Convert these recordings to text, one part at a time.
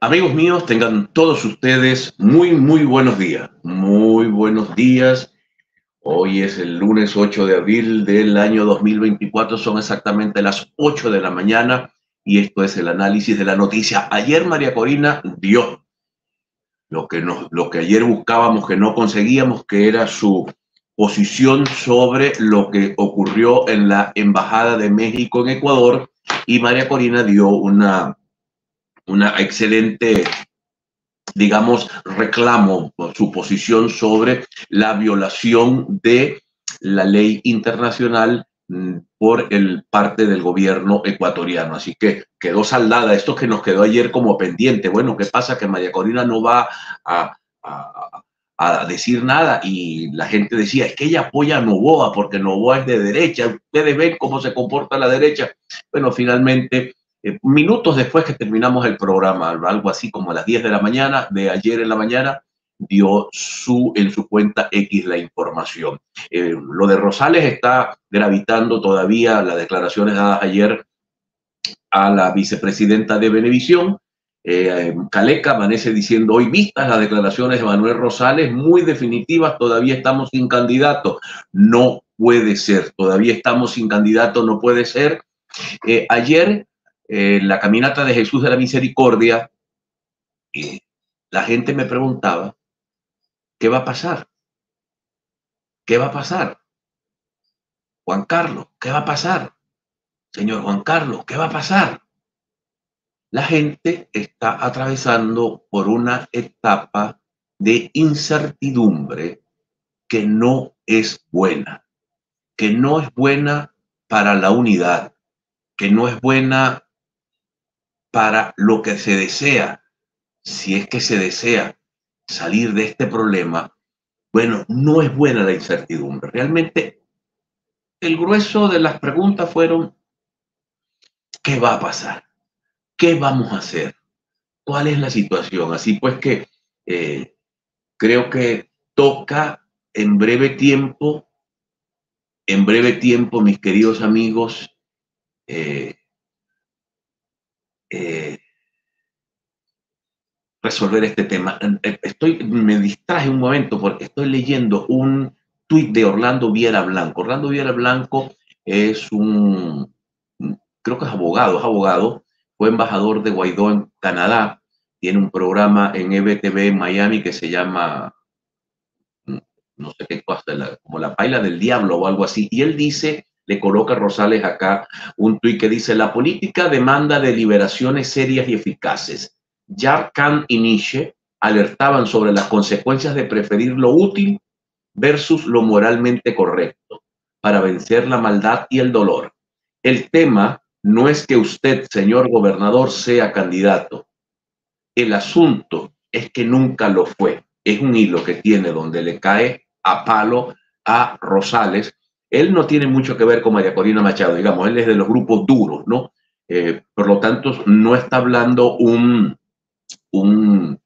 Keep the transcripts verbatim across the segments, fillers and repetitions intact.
Amigos míos, tengan todos ustedes muy, muy buenos días. Muy buenos días. Hoy es el lunes ocho de abril del año dos mil veinticuatro. Son exactamente las ocho de la mañana y esto es el análisis de la noticia. Ayer María Corina dio lo que, nos, lo que ayer buscábamos, que no conseguíamos, que era su posición sobre lo que ocurrió en la Embajada de México en Ecuador, y María Corina dio una, una excelente, digamos, reclamo su posición sobre la violación de la ley internacional por el parte del gobierno ecuatoriano. Así que quedó saldada esto que nos quedó ayer como pendiente. Bueno, ¿qué pasa? Que María Corina no va a, a, a decir nada, y la gente decía, es que ella apoya a Noboa porque Noboa es de derecha. Ustedes ven cómo se comporta la derecha. Bueno, finalmente, Eh, minutos después que terminamos el programa, algo así como a las diez de la mañana, de ayer en la mañana, dio su, en su cuenta X la información. Eh, lo de Rosales está gravitando todavía, las declaraciones dadas ayer a la vicepresidenta de Venevisión. Eh, Caleca amanece diciendo hoy, vistas las declaraciones de Manuel Rosales, muy definitivas, todavía estamos sin candidato. No puede ser, todavía estamos sin candidato, no puede ser. Eh, ayer, eh, la caminata de Jesús de la Misericordia, eh, la gente me preguntaba, ¿qué va a pasar? ¿Qué va a pasar? Juan Carlos, ¿qué va a pasar? Señor Juan Carlos, ¿qué va a pasar? La gente está atravesando por una etapa de incertidumbre que no es buena, que no es buena para la unidad, que no es buena para lo que se desea. Si es que se desea salir de este problema, bueno, no es buena la incertidumbre. Realmente, el grueso de las preguntas fueron, ¿qué va a pasar? ¿Qué vamos a hacer? ¿Cuál es la situación? Así pues que eh, creo que toca en breve tiempo, en breve tiempo, mis queridos amigos, eh, eh, resolver este tema. Estoy, me distraje un momento porque estoy leyendo un tuit de Orlando Viera Blanco. Orlando Viera Blanco es un, creo que es abogado, es abogado, fue embajador de Guaidó en Canadá, tiene un programa en E B T V en Miami que se llama, no sé qué cosa, la, como la paila del diablo o algo así, y él dice, le coloca a Rosales acá un tuit que dice, la política demanda deliberaciones serias y eficaces. Yar Khan y Nietzsche alertaban sobre las consecuencias de preferir lo útil versus lo moralmente correcto para vencer la maldad y el dolor. El tema no es que usted, señor gobernador, sea candidato. El asunto es que nunca lo fue. Es un hilo que tiene donde le cae a palo a Rosales. Él no tiene mucho que ver con María Corina Machado, digamos, él es de los grupos duros, ¿no? Eh, por lo tanto, no está hablando un, un,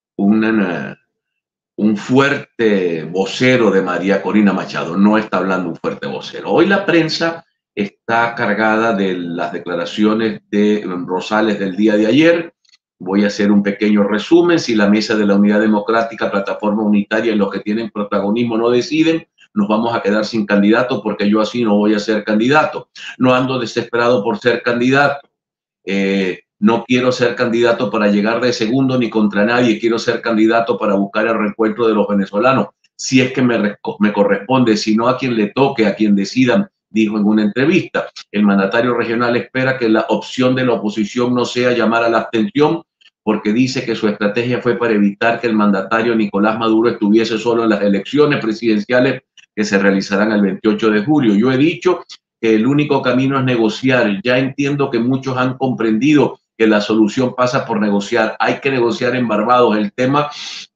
una, un fuerte vocero de María Corina Machado, no está hablando un fuerte vocero. Hoy la prensa está cargada de las declaraciones de Rosales del día de ayer. Voy a hacer un pequeño resumen. Si la Mesa de la Unidad Democrática, Plataforma Unitaria y los que tienen protagonismo no deciden, nos vamos a quedar sin candidato, porque yo así no voy a ser candidato. No ando desesperado por ser candidato. Eh, no quiero ser candidato para llegar de segundo ni contra nadie. Quiero ser candidato para buscar el reencuentro de los venezolanos, si es que me, me corresponde, si no a quien le toque, a quien decidan, dijo en una entrevista. El mandatario regional espera que la opción de la oposición no sea llamar a la abstención, porque dice que su estrategia fue para evitar que el mandatario Nicolás Maduro estuviese solo en las elecciones presidenciales que se realizarán el veintiocho de julio. Yo he dicho que el único camino es negociar. Ya entiendo que muchos han comprendido que la solución pasa por negociar. Hay que negociar en Barbados. El tema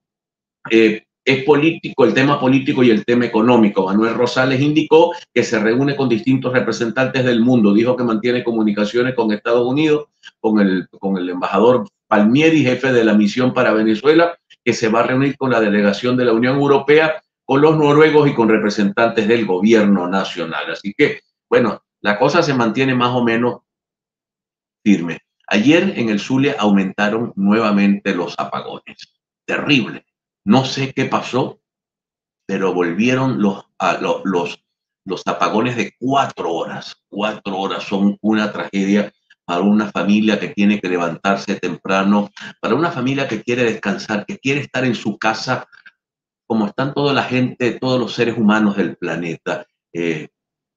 eh, es político, el tema político y el tema económico. Manuel Rosales indicó que se reúne con distintos representantes del mundo. Dijo que mantiene comunicaciones con Estados Unidos, con el, con el embajador Palmieri, jefe de la misión para Venezuela, que se va a reunir con la delegación de la Unión Europea, con los noruegos y con representantes del gobierno nacional. Así que, bueno, la cosa se mantiene más o menos firme. Ayer en el Zulia aumentaron nuevamente los apagones. Terrible. No sé qué pasó, pero volvieron los, a, los, los, los apagones de cuatro horas. Cuatro horas son una tragedia para una familia que tiene que levantarse temprano, para una familia que quiere descansar, que quiere estar en su casa, como están toda la gente, todos los seres humanos del planeta. Eh,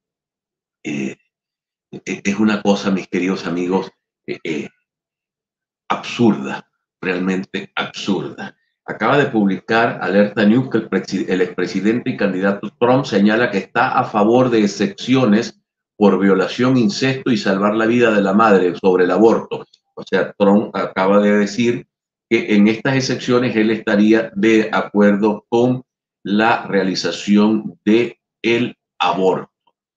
eh, es una cosa, mis queridos amigos, eh, eh, absurda, realmente absurda. Acaba de publicar Alerta News que el, el expresidente y candidato Trump señala que está a favor de excepciones por violación, incesto y salvar la vida de la madre sobre el aborto. O sea, Trump acaba de decir que en estas excepciones él estaría de acuerdo con la realización de el aborto,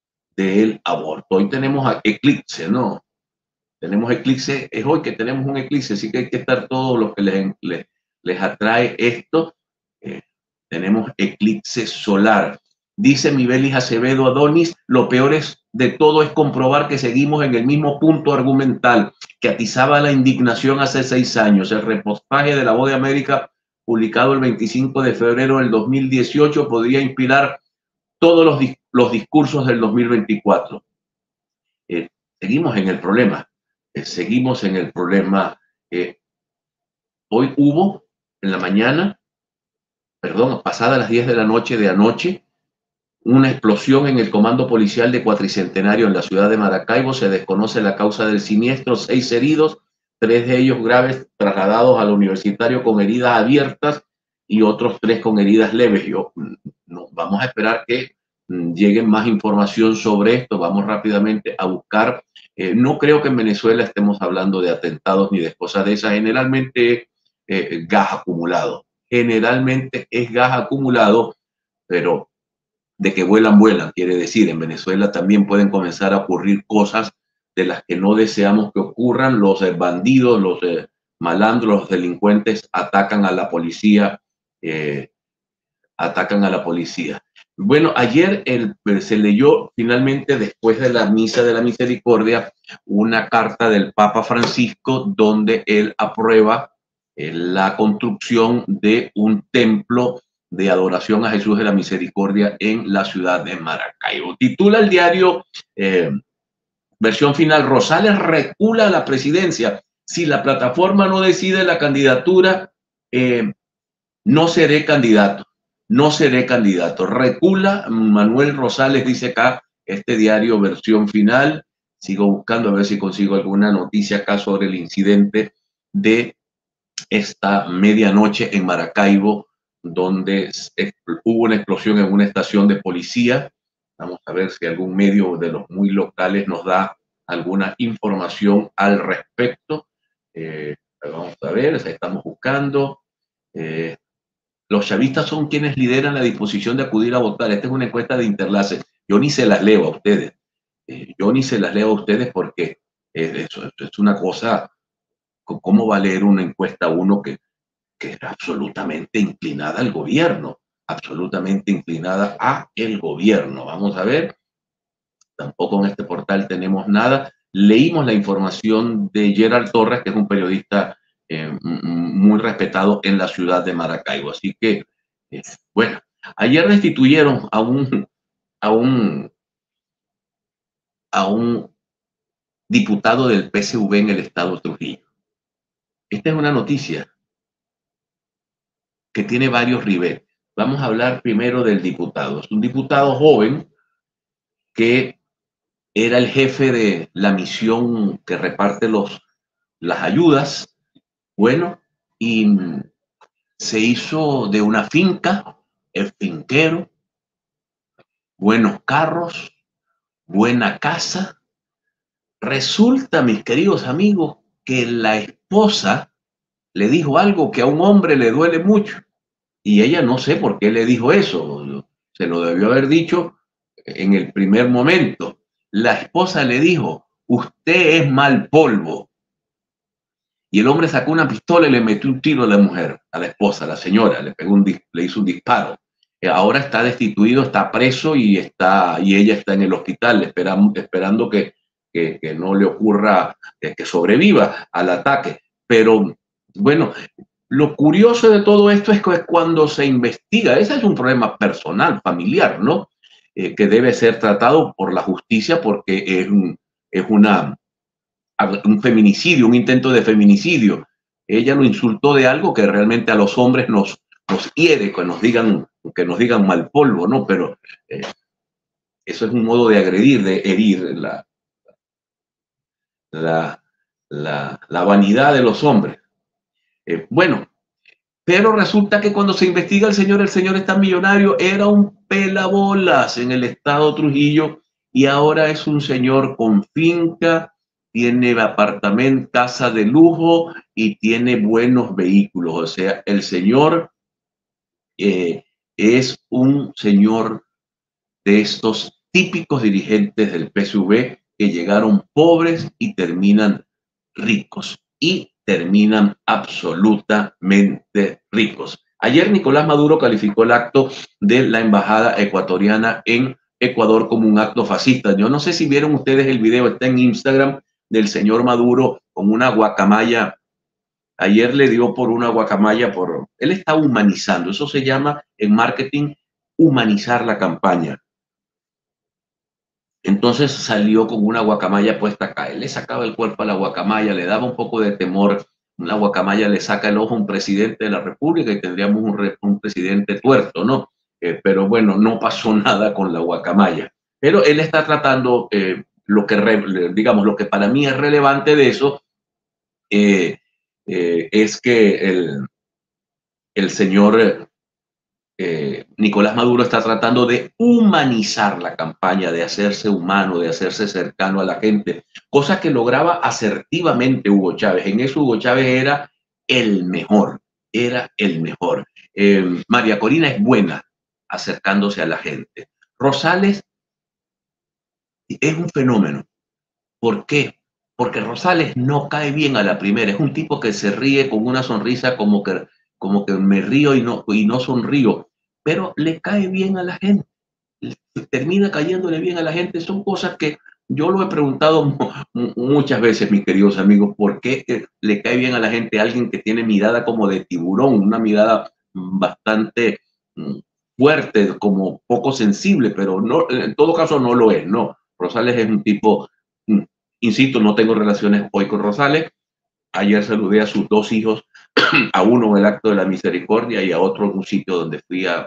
del aborto. Hoy tenemos a eclipse, ¿no? Tenemos eclipse, es hoy que tenemos un eclipse, así que hay que estar todos los que les, les, les atrae esto. Eh, tenemos eclipse solar. Dice Mibelis Acevedo Adonis, lo peor es de todo es comprobar que seguimos en el mismo punto argumental que atizaba la indignación hace seis años. El reportaje de La Voz de América, publicado el veinticinco de febrero del dos mil dieciocho, podría inspirar todos los, los discursos del dos mil veinticuatro. Eh, seguimos en el problema. Eh, seguimos en el problema. Eh, hoy hubo en la mañana, perdón, pasada las diez de la noche de anoche, una explosión en el comando policial de Cuatricentenario en la ciudad de Maracaibo. Se desconoce la causa del siniestro, seis heridos, tres de ellos graves, trasladados al universitario con heridas abiertas y otros tres con heridas leves. Yo, no, vamos a esperar que lleguen más información sobre esto. Vamos rápidamente a buscar. Eh, no creo que en Venezuela estemos hablando de atentados ni de cosas de esas. Generalmente eh, gas acumulado. Generalmente es gas acumulado, pero de que vuelan, vuelan. Quiere decir, en Venezuela también pueden comenzar a ocurrir cosas de las que no deseamos que ocurran. Los eh, bandidos, los eh, malandros, los delincuentes atacan a la policía, eh, atacan a la policía. Bueno, ayer el, se leyó finalmente, después de la Misa de la Misericordia, una carta del Papa Francisco donde él aprueba eh, la construcción de un templo de adoración a Jesús de la Misericordia en la ciudad de Maracaibo. Titula el diario, eh, versión final, Rosales recula a la presidencia. Si la plataforma no decide la candidatura, eh, no seré candidato. No seré candidato. Recula Manuel Rosales, dice acá este diario, versión final. Sigo buscando a ver si consigo alguna noticia acá sobre el incidente de esta medianoche en Maracaibo, donde hubo una explosión en una estación de policía. Vamos a ver si algún medio de los muy locales nos da alguna información al respecto. Eh, vamos a ver, estamos buscando. Eh, Los chavistas son quienes lideran la disposición de acudir a votar. Esta es una encuesta de Interlace. Yo ni se las leo a ustedes. Eh, yo ni se las leo a ustedes porque eh, eso, eso es una cosa. ¿Cómo va a leer una encuesta uno que, que es absolutamente inclinada al gobierno? Absolutamente inclinada a el gobierno. Vamos a ver. Tampoco en este portal tenemos nada. Leímos la información de Gerald Torres, que es un periodista Eh, muy respetado en la ciudad de Maracaibo. Así que, eh, bueno, ayer destituyeron a un, a un, a un diputado del P S V en el estado de Trujillo. Esta es una noticia que tiene varios ribetes. Vamos a hablar primero del diputado. Es un diputado joven que era el jefe de la misión que reparte los, las ayudas. Bueno, y se hizo de una finca, el finquero, buenos carros, buena casa. Resulta, mis queridos amigos, que la esposa le dijo algo que a un hombre le duele mucho. Y ella no sé por qué le dijo eso. Se lo debió haber dicho en el primer momento. La esposa le dijo, usted es mal polvo. Y el hombre sacó una pistola y le metió un tiro a la mujer, a la esposa, a la señora, le pegó un, le hizo un disparo. Ahora está destituido, está preso y, está, y ella está en el hospital esperando, esperando que que, que no le ocurra, que, que sobreviva al ataque. Pero bueno, lo curioso de todo esto es que cuando se investiga, ese es un problema personal, familiar, ¿no? Eh, que debe ser tratado por la justicia porque es, un, es una, un feminicidio, un intento de feminicidio. Ella lo insultó de algo que realmente a los hombres nos, nos hiere, que nos digan, que nos digan mal polvo, ¿no? Pero eh, eso es un modo de agredir, de herir la, la, la, la vanidad de los hombres. Eh, bueno, pero resulta que cuando se investiga el señor, el señor está millonario, era un pelabolas en el estado Trujillo y ahora es un señor con finca, tiene apartamento, casa de lujo y tiene buenos vehículos. O sea, el señor eh, es un señor de estos típicos dirigentes del P S U V que llegaron pobres y terminan ricos y terminan absolutamente ricos. Ayer Nicolás Maduro calificó el acto de la embajada ecuatoriana en Ecuador como un acto fascista. Yo no sé si vieron ustedes el video, está en Instagram, del señor Maduro con una guacamaya. Ayer le dio por una guacamaya, por él está humanizando. Eso se llama en marketing humanizar la campaña. Entonces salió con una guacamaya puesta acá. Él le sacaba el cuerpo a la guacamaya, le daba un poco de temor. Una guacamaya le saca el ojo a un presidente de la República y tendríamos un, re, un presidente tuerto, ¿no? Eh, pero bueno, no pasó nada con la guacamaya. Pero él está tratando, eh, lo que, re, digamos, lo que para mí es relevante de eso, eh, eh, es que el, el señor Eh, Nicolás Maduro está tratando de humanizar la campaña, de hacerse humano, de hacerse cercano a la gente, cosa que lograba asertivamente Hugo Chávez. En eso Hugo Chávez era el mejor, era el mejor. Eh, María Corina es buena acercándose a la gente. Rosales es un fenómeno. ¿Por qué? Porque Rosales no cae bien a la primera. Es un tipo que se ríe con una sonrisa como que, como que me río y no, y no sonrío, pero le cae bien a la gente. Termina cayéndole bien a la gente. Son cosas que yo lo he preguntado muchas veces, mis queridos amigos, ¿por qué le cae bien a la gente alguien que tiene mirada como de tiburón, una mirada bastante fuerte, como poco sensible, pero no, en todo caso no lo es, no. Rosales es un tipo, insisto, no tengo relaciones hoy con Rosales. Ayer saludé a sus dos hijos, a uno en el Acto de la Misericordia y a otro en un sitio donde fui a,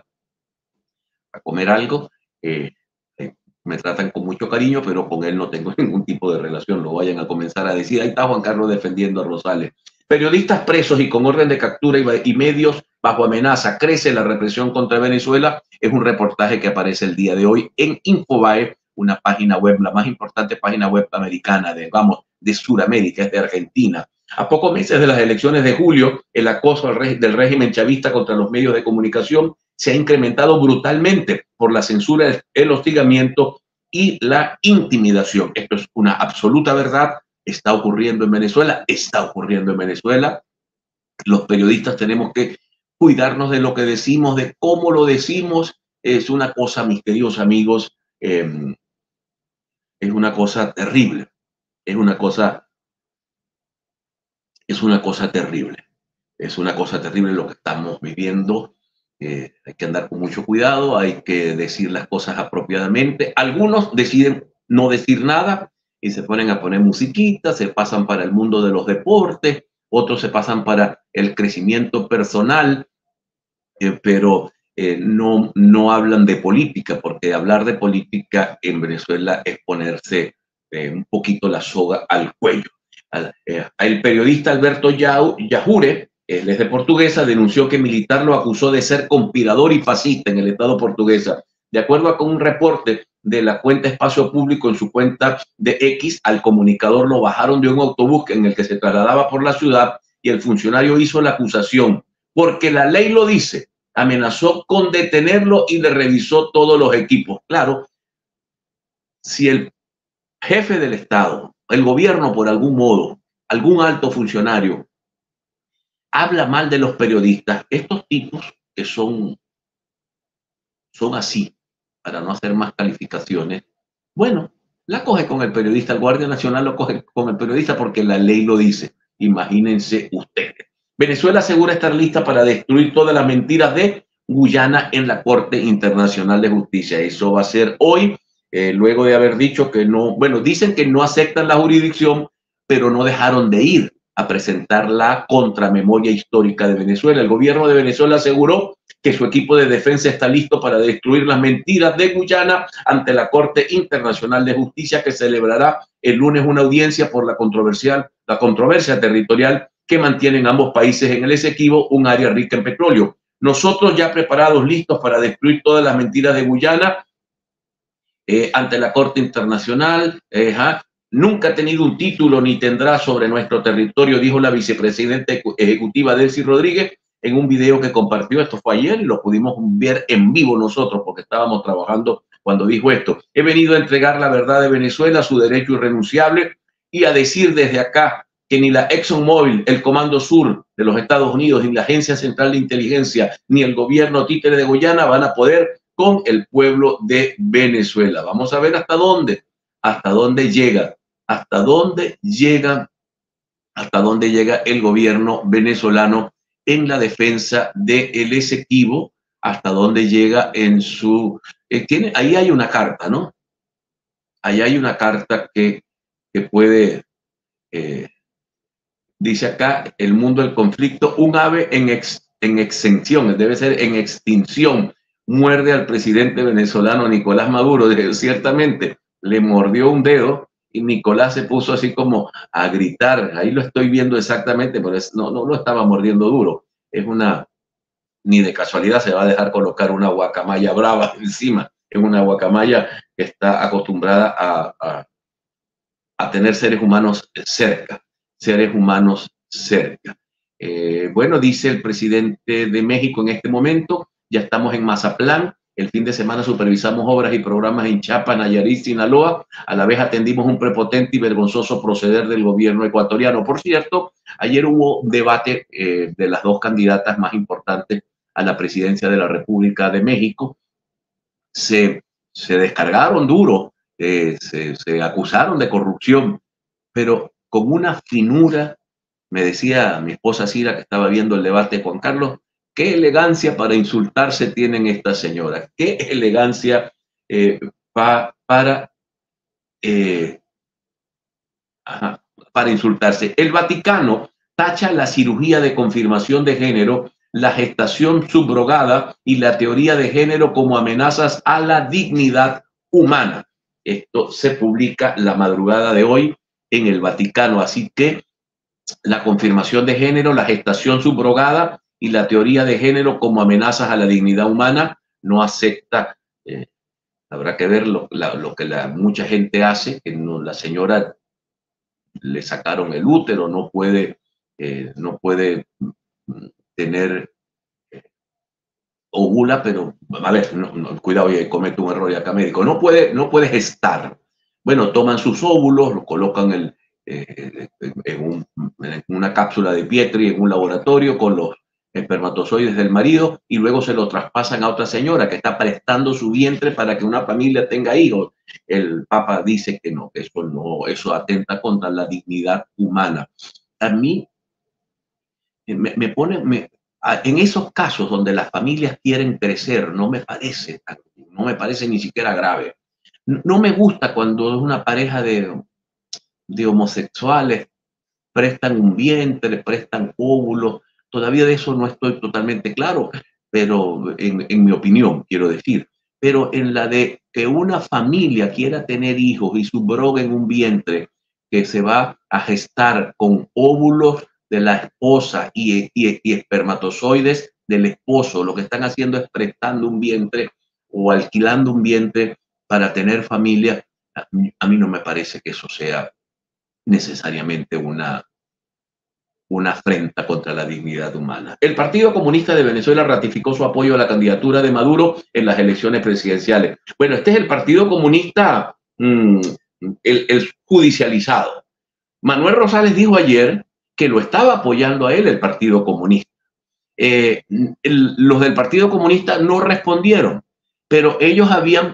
a comer algo. Eh, eh, me tratan con mucho cariño, pero con él no tengo ningún tipo de relación. No vayan a comenzar a decir, ahí está Juan Carlos defendiendo a Rosales. Periodistas presos y con orden de captura y, y medios bajo amenaza. Crece la represión contra Venezuela. Es un reportaje que aparece el día de hoy en Infobae, una página web, la más importante página web americana de, vamos, de Sudamérica, es de Argentina. A pocos meses de las elecciones de julio, el acoso al reg del régimen chavista contra los medios de comunicación se ha incrementado brutalmente por la censura, el hostigamiento y la intimidación. Esto es una absoluta verdad. Está ocurriendo en Venezuela, está ocurriendo en Venezuela. Los periodistas tenemos que cuidarnos de lo que decimos, de cómo lo decimos. Es una cosa, mis queridos amigos, eh, es una cosa terrible. Es una cosa, es una cosa terrible. Es una cosa terrible lo que estamos viviendo. Eh, hay que andar con mucho cuidado, hay que decir las cosas apropiadamente. Algunos deciden no decir nada y se ponen a poner musiquita, se pasan para el mundo de los deportes, otros se pasan para el crecimiento personal, eh, pero eh, no, no hablan de política, porque hablar de política en Venezuela es ponerse eh, un poquito la soga al cuello. Al, eh, el periodista Alberto Yajure, él es de Portuguesa, denunció que militar lo acusó de ser conspirador y fascista en el Estado portuguesa. De acuerdo con un reporte de la cuenta Espacio Público en su cuenta de X, al comunicador lo bajaron de un autobús en el que se trasladaba por la ciudad y el funcionario hizo la acusación, porque la ley lo dice, amenazó con detenerlo y le revisó todos los equipos. Claro, si el jefe del Estado, el gobierno por algún modo, algún alto funcionario, habla mal de los periodistas, estos tipos que son, son así, para no hacer más calificaciones, bueno, la coge con el periodista, el Guardia Nacional lo coge con el periodista porque la ley lo dice. Imagínense ustedes. Venezuela asegura estar lista para destruir todas las mentiras de Guyana en la Corte Internacional de Justicia. Eso va a ser hoy, eh, luego de haber dicho que no, bueno, dicen que no aceptan la jurisdicción, pero no dejaron de ir a presentar la contramemoria histórica de Venezuela. El gobierno de Venezuela aseguró que su equipo de defensa está listo para destruir las mentiras de Guyana ante la Corte Internacional de Justicia, que celebrará el lunes una audiencia por la controversial, la controversia territorial que mantienen ambos países en el Esequibo, un área rica en petróleo. Nosotros ya preparados, listos para destruir todas las mentiras de Guyana eh, ante la Corte Internacional. Eh, ¿ja? Nunca ha tenido un título ni tendrá sobre nuestro territorio, dijo la vicepresidenta ejecutiva Delcy Rodríguez en un video que compartió. Esto fue ayer y lo pudimos ver en vivo nosotros porque estábamos trabajando cuando dijo esto. He venido a entregar la verdad de Venezuela, su derecho irrenunciable, y a decir desde acá que ni la ExxonMobil, el Comando Sur de los Estados Unidos, ni la Agencia Central de Inteligencia, ni el gobierno títere de Guyana van a poder con el pueblo de Venezuela. Vamos a ver hasta dónde, hasta dónde llega, hasta dónde llega, hasta dónde llega el gobierno venezolano en la defensa del Esequibo, hasta dónde llega en su... Eh, tiene, ahí hay una carta, ¿no? Ahí hay una carta que, que puede... Eh, dice acá, el mundo del conflicto, un ave en, ex, en extinción, debe ser en extinción, muerde al presidente venezolano Nicolás Maduro. Ciertamente le mordió un dedo y Nicolás se puso así como a gritar. Ahí lo estoy viendo exactamente, pero es, no, no lo estaba mordiendo duro. Es una, ni de casualidad se va a dejar colocar una guacamaya brava encima. Es una guacamaya que está acostumbrada a, a, a tener seres humanos cerca. seres humanos cerca. Eh, bueno, dice el presidente de México en este momento, ya estamos en Mazatlán, el fin de semana supervisamos obras y programas en Chiapas, Nayarit, Sinaloa, a la vez atendimos un prepotente y vergonzoso proceder del gobierno ecuatoriano. Por cierto, ayer hubo debate eh, de las dos candidatas más importantes a la presidencia de la República de México. Se, se descargaron duro, eh, se, se acusaron de corrupción, pero con una finura. Me decía mi esposa Cira, que estaba viendo el debate, Juan Carlos, qué elegancia para insultarse tienen estas señoras, qué elegancia eh, pa, para, eh, ajá, para insultarse. El Vaticano tacha la cirugía de confirmación de género, la gestación subrogada y la teoría de género como amenazas a la dignidad humana. Esto se publica la madrugada de hoy en el Vaticano, así que la confirmación de género, la gestación subrogada y la teoría de género como amenazas a la dignidad humana no acepta. Eh, habrá que ver lo, la, lo que la, mucha gente hace, que no, la señora le sacaron el útero, no puede, eh, no puede tener eh, ovula, pero a ver, no, no, cuidado, ya cometo un error acá médico, no puede, no puede gestar. Bueno, toman sus óvulos, los colocan el Eh, en, un, en una cápsula de Pietri en un laboratorio con los espermatozoides del marido y luego se lo traspasan a otra señora que está prestando su vientre para que una familia tenga hijos. El Papa dice que no, que eso no, eso atenta contra la dignidad humana. A mí me, me pone, me, en esos casos donde las familias quieren crecer, no me parece, no me parece ni siquiera grave. No me gusta cuando es una pareja de de homosexuales, prestan un vientre, prestan óvulos, todavía de eso no estoy totalmente claro, pero en, en mi opinión, quiero decir, pero en la de que una familia quiera tener hijos y subroguen un vientre que se va a gestar con óvulos de la esposa y, y, y espermatozoides del esposo, lo que están haciendo es prestando un vientre o alquilando un vientre para tener familia, a mí, a mí no me parece que eso sea necesariamente una, una afrenta contra la dignidad humana. El Partido Comunista de Venezuela ratificó su apoyo a la candidatura de Maduro en las elecciones presidenciales. Bueno, este es el Partido Comunista, mmm, el, el judicializado. Manuel Rosales dijo ayer que lo estaba apoyando a él el Partido Comunista. Eh, el, los del Partido Comunista no respondieron, pero ellos habían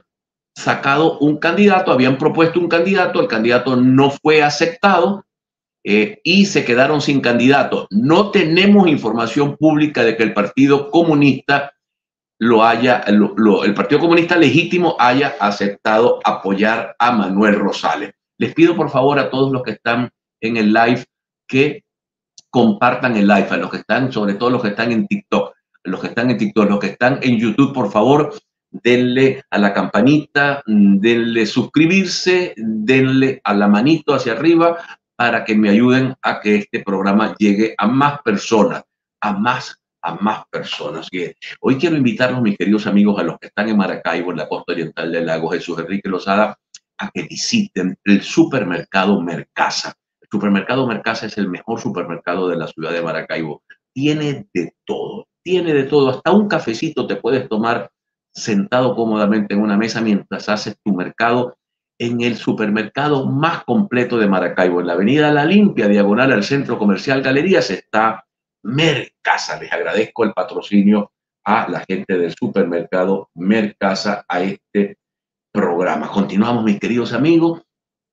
sacado un candidato, habían propuesto un candidato, el candidato no fue aceptado eh, y se quedaron sin candidato. No tenemos información pública de que el Partido Comunista lo haya, lo, lo, el Partido Comunista legítimo haya aceptado apoyar a Manuel Rosales. Les pido por favor a todos los que están en el live que compartan el live, a los que están, sobre todo los que están en TikTok, los que están en TikTok, los que están en YouTube, por favor, denle a la campanita, denle suscribirse, denle a la manito hacia arriba para que me ayuden a que este programa llegue a más personas, a más, a más personas. Y hoy quiero invitarlos, mis queridos amigos, a los que están en Maracaibo, en la costa oriental del lago Jesús Enrique Lozada, a que visiten el supermercado Mercasa. El supermercado Mercasa es el mejor supermercado de la ciudad de Maracaibo. Tiene de todo, tiene de todo. Hasta un cafecito te puedes tomar sentado cómodamente en una mesa mientras haces tu mercado en el supermercado más completo de Maracaibo. En la avenida La Limpia, diagonal al Centro Comercial Galerías, está Mercasa. Les agradezco el patrocinio a la gente del supermercado Mercasa a este programa. Continuamos, mis queridos amigos.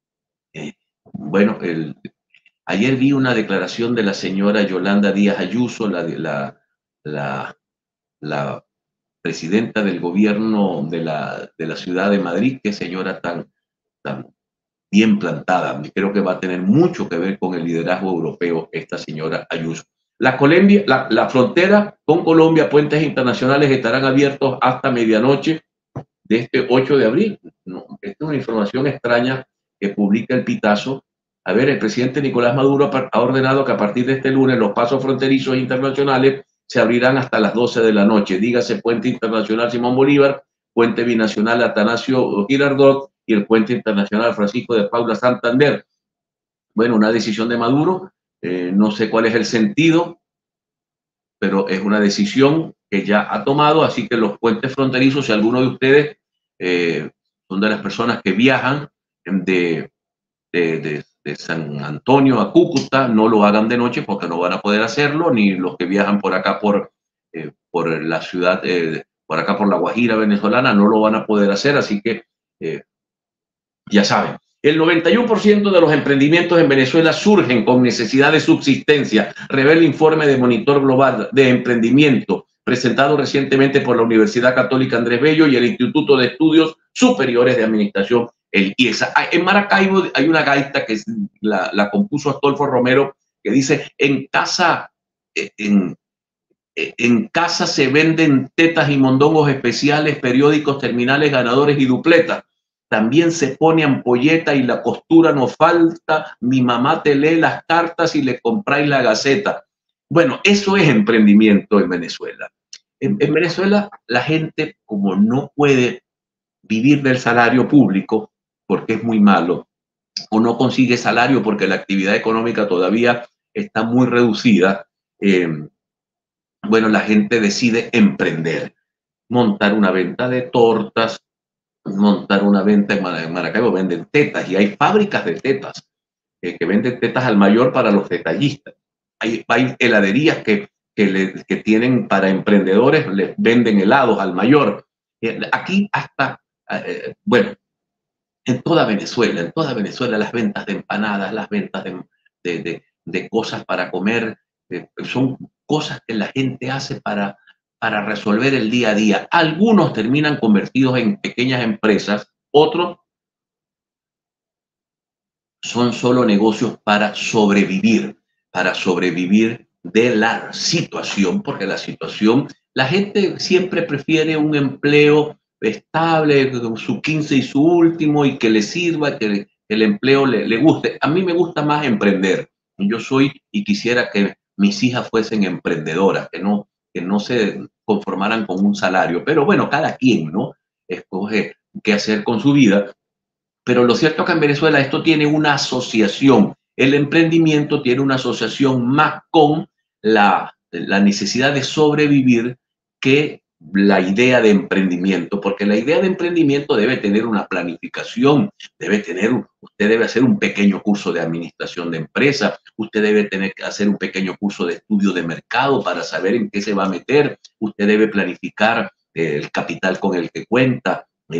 Eh, bueno, el, ayer vi una declaración de la señora Yolanda Díaz Ayuso, la, la, la, la presidenta del gobierno de la, de la ciudad de Madrid. Qué señora tan, tan bien plantada. Creo que va a tener mucho que ver con el liderazgo europeo esta señora Ayuso. La, Colombia, la, la frontera con Colombia, puentes internacionales estarán abiertos hasta medianoche de este ocho de abril. No, esta es una información extraña que publica el Pitazo. A ver, el presidente Nicolás Maduro ha ordenado que a partir de este lunes los pasos fronterizos internacionales se abrirán hasta las doce de la noche. Dígase Puente Internacional Simón Bolívar, Puente Binacional Atanasio Girardot y el Puente Internacional Francisco de Paula Santander. Bueno, una decisión de Maduro, eh, no sé cuál es el sentido, pero es una decisión que ya ha tomado, así que los puentes fronterizos, si alguno de ustedes eh, son de las personas que viajan de, de, de, de San Antonio a Cúcuta, no lo hagan de noche porque no van a poder hacerlo, ni los que viajan por acá por, eh, por la ciudad, eh, por acá por la Guajira venezolana, no lo van a poder hacer, así que eh, ya saben. El noventa y uno por ciento de los emprendimientos en Venezuela surgen con necesidad de subsistencia, revela el informe de Monitor Global de Emprendimiento, presentado recientemente por la Universidad Católica Andrés Bello y el Instituto de Estudios Superiores de Administración, el I E S A. En Maracaibo hay una gaita que la, la compuso Astolfo Romero, que dice, en casa, en, en casa se venden tetas y mondongos especiales, periódicos, terminales, ganadores y dupletas. También se pone ampolleta y la costura no falta. Mi mamá te lee las cartas y le compráis la gaceta. Bueno, eso es emprendimiento en Venezuela. En, en Venezuela la gente, como no puede vivir del salario público porque es muy malo, o no consigue salario porque la actividad económica todavía está muy reducida, eh, bueno, la gente decide emprender, montar una venta de tortas, montar una venta en Maracaibo, venden tetas y hay fábricas de tetas eh, que venden tetas al mayor para los detallistas. Hay, hay heladerías que, que, le, que tienen para emprendedores, les venden helados al mayor. Eh, aquí hasta, eh, bueno, en toda Venezuela, en toda Venezuela las ventas de empanadas, las ventas de, de, de, de cosas para comer, eh, son cosas que la gente hace para para resolver el día a día. Algunos terminan convertidos en pequeñas empresas, otros son solo negocios para sobrevivir, para sobrevivir de la situación, porque la situación, la gente siempre prefiere un empleo estable, su quince y su último, y que le sirva, que el empleo le, le guste. A mí me gusta más emprender. Yo soy y quisiera que mis hijas fuesen emprendedoras, que no que no se conformaran con un salario. Pero bueno, cada quien, ¿no? Escoge qué hacer con su vida. Pero lo cierto es que en Venezuela esto tiene una asociación. El emprendimiento tiene una asociación más con la, la necesidad de sobrevivir que la idea de emprendimiento, porque la idea de emprendimiento debe tener una planificación, debe tener, usted debe hacer un pequeño curso de administración de empresas, usted debe tener que hacer un pequeño curso de estudio de mercado para saber en qué se va a meter, usted debe planificar eh, el capital con el que cuenta, eh, los,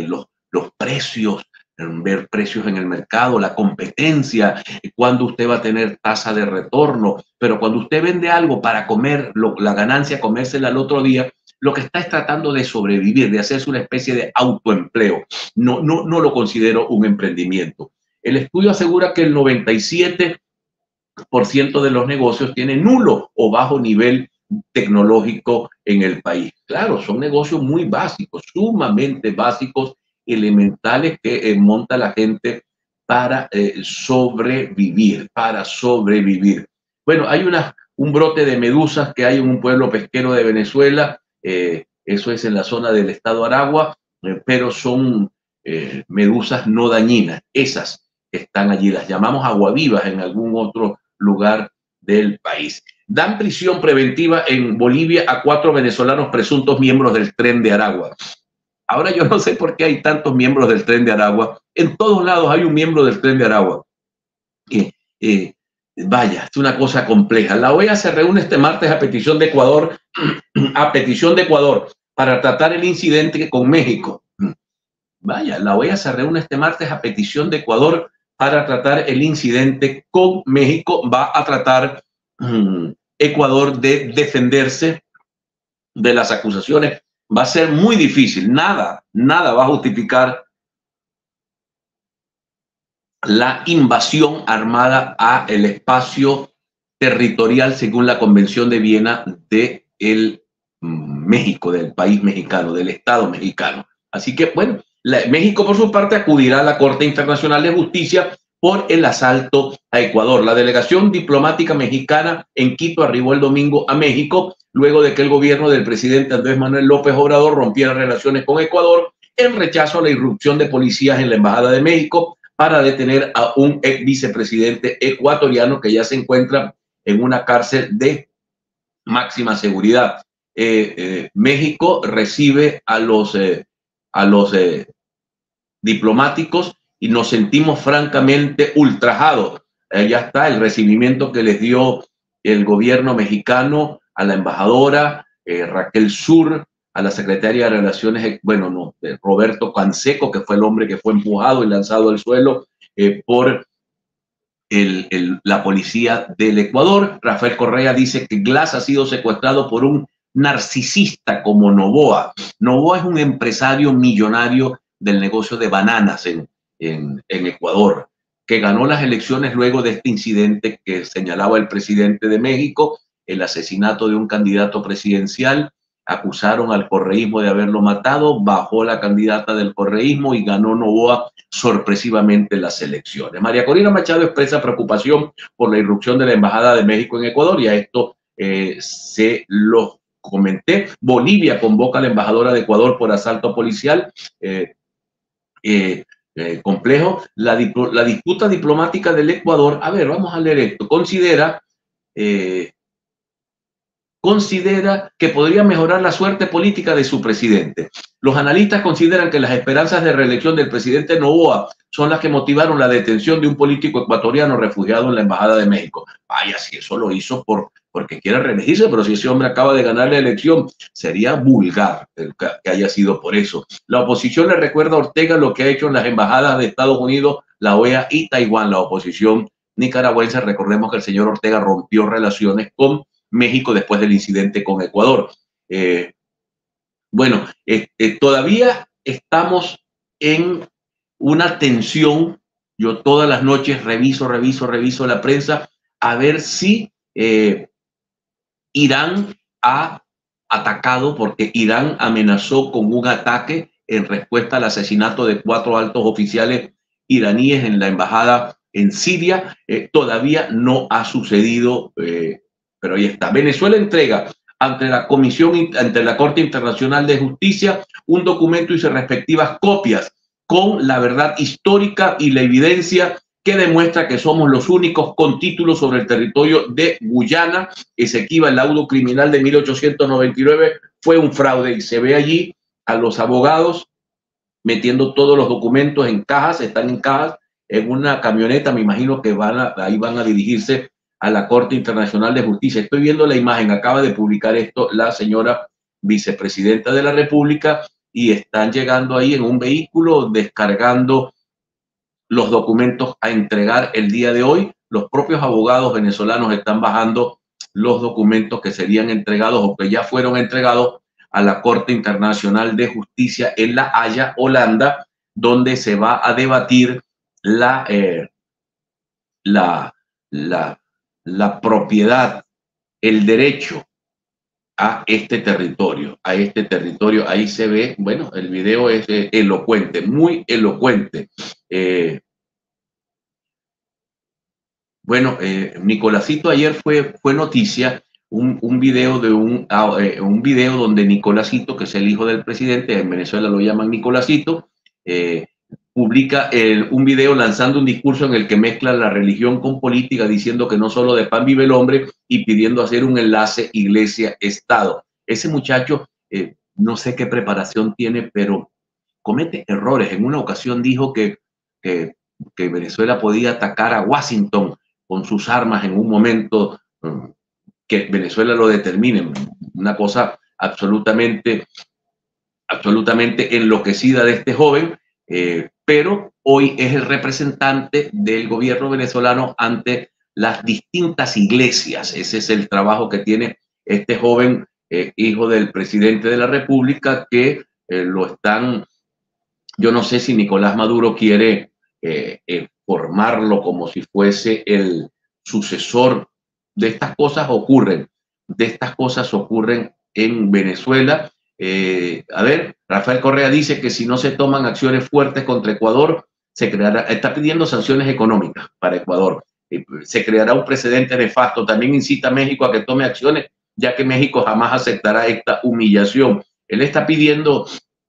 los precios, ver precios en el mercado, la competencia, cuándo usted va a tener tasa de retorno. Pero cuando usted vende algo para comer, lo, la ganancia, comérsela al otro día, lo que está es tratando de sobrevivir, de hacerse una especie de autoempleo. No, no, no lo considero un emprendimiento. El estudio asegura que el noventa y siete por ciento de los negocios tiene nulo o bajo nivel tecnológico en el país. Claro, son negocios muy básicos, sumamente básicos, elementales que eh, monta la gente para eh, sobrevivir, para sobrevivir. Bueno, hay una, un brote de medusas que hay en un pueblo pesquero de Venezuela, eh, eso es en la zona del estado Aragua, eh, pero son eh, medusas no dañinas, esas están allí, las llamamos aguavivas en algún otro lugar del país. Dan prisión preventiva en Bolivia a cuatro venezolanos presuntos miembros del Tren de Aragua. Ahora yo no sé por qué hay tantos miembros del Tren de Aragua. En todos lados hay un miembro del Tren de Aragua. Eh, eh, vaya, es una cosa compleja. La O E A se reúne este martes a petición de Ecuador, a petición de Ecuador, para tratar el incidente con México. Vaya, la O E A se reúne este martes a petición de Ecuador para tratar el incidente con México. Va a tratar um, Ecuador de defenderse de las acusaciones. Va a ser muy difícil. Nada, nada va a justificar la invasión armada a el espacio territorial según la Convención de Viena de el México, del país mexicano, del Estado mexicano. Así que, bueno, la, México por su parte acudirá a la Corte Internacional de Justicia por el asalto a Ecuador. La delegación diplomática mexicana en Quito arribó el domingo a México luego de que el gobierno del presidente Andrés Manuel López Obrador rompiera relaciones con Ecuador en rechazo a la irrupción de policías en la Embajada de México para detener a un ex vicepresidente ecuatoriano que ya se encuentra en una cárcel de máxima seguridad. Eh, eh, México recibe a los, eh, a los eh, diplomáticos y nos sentimos francamente ultrajados. Eh, ya está el recibimiento que les dio el gobierno mexicano a la embajadora eh, Raquel Sur, a la secretaria de Relaciones, bueno, no, Roberto Canseco, que fue el hombre que fue empujado y lanzado al suelo eh, por el, el, la policía del Ecuador. Rafael Correa dice que Glass ha sido secuestrado por un narcisista como Noboa. Noboa es un empresario millonario del negocio de bananas en, en, en Ecuador, que ganó las elecciones luego de este incidente que señalaba el presidente de México, el asesinato de un candidato presidencial. Acusaron al correísmo de haberlo matado, bajó la candidata del correísmo y ganó Noboa sorpresivamente las elecciones. María Corina Machado expresa preocupación por la irrupción de la Embajada de México en Ecuador, y a esto eh, se lo comenté. Bolivia convoca a la embajadora de Ecuador por asalto policial. Eh, eh, eh, complejo. La, diplo, la disputa diplomática del Ecuador, a ver, vamos a leer esto, considera... Eh, considera que podría mejorar la suerte política de su presidente. Los analistas consideran que las esperanzas de reelección del presidente Noboa son las que motivaron la detención de un político ecuatoriano refugiado en la Embajada de México. Vaya, si eso lo hizo por, porque quiere reelegirse, pero si ese hombre acaba de ganar la elección, sería vulgar que haya sido por eso. La oposición le recuerda a Ortega lo que ha hecho en las embajadas de Estados Unidos, la O E A y Taiwán. La oposición nicaragüense, recordemos que el señor Ortega rompió relaciones con México después del incidente con Ecuador. Eh, bueno, eh, eh, todavía estamos en una tensión. Yo todas las noches reviso, reviso, reviso la prensa a ver si eh, Irán ha atacado, porque Irán amenazó con un ataque en respuesta al asesinato de cuatro altos oficiales iraníes en la embajada en Siria. Eh, todavía no ha sucedido. Eh, Pero ahí está. Venezuela entrega ante la Comisión, ante la Corte Internacional de Justicia, un documento y sus respectivas copias con la verdad histórica y la evidencia que demuestra que somos los únicos con títulos sobre el territorio de Guyana. Esequiba, el laudo criminal de mil ochocientos noventa y nueve, fue un fraude, y se ve allí a los abogados metiendo todos los documentos en cajas, están en cajas, en una camioneta. Me imagino que van a, ahí van a dirigirse a la Corte Internacional de Justicia. Estoy viendo la imagen, acaba de publicar esto la señora vicepresidenta de la República, y están llegando ahí en un vehículo, descargando los documentos a entregar el día de hoy. Los propios abogados venezolanos están bajando los documentos que serían entregados o que ya fueron entregados a la Corte Internacional de Justicia en La Haya, Holanda, donde se va a debatir la, eh, la, la, la propiedad, el derecho a este territorio, a este territorio. Ahí se ve, bueno, el video es eh, elocuente, muy elocuente. Eh, bueno, eh, Nicolásito ayer fue, fue noticia un, un video de un, uh, un video donde Nicolásito, que es el hijo del presidente, en Venezuela lo llaman Nicolásito, eh, publica el, un video lanzando un discurso en el que mezcla la religión con política, diciendo que no solo de pan vive el hombre y pidiendo hacer un enlace iglesia-estado. Ese muchacho, eh, no sé qué preparación tiene, pero comete errores. En una ocasión dijo que, que, que Venezuela podía atacar a Washington con sus armas en un momento um, que Venezuela lo determine. Una cosa absolutamente, absolutamente enloquecida de este joven. Eh, pero hoy es el representante del gobierno venezolano ante las distintas iglesias. Ese es el trabajo que tiene este joven eh, hijo del presidente de la República, que eh, lo están, yo no sé si Nicolás Maduro quiere eh, eh, formarlo como si fuese el sucesor. De estas cosas ocurren, de estas cosas ocurren en Venezuela. Eh, a ver, Rafael Correa dice que si no se toman acciones fuertes contra Ecuador, se creará, está pidiendo sanciones económicas para Ecuador. Eh, se creará un precedente nefasto. También incita a México a que tome acciones, ya que México jamás aceptará esta humillación. Él está pidiendo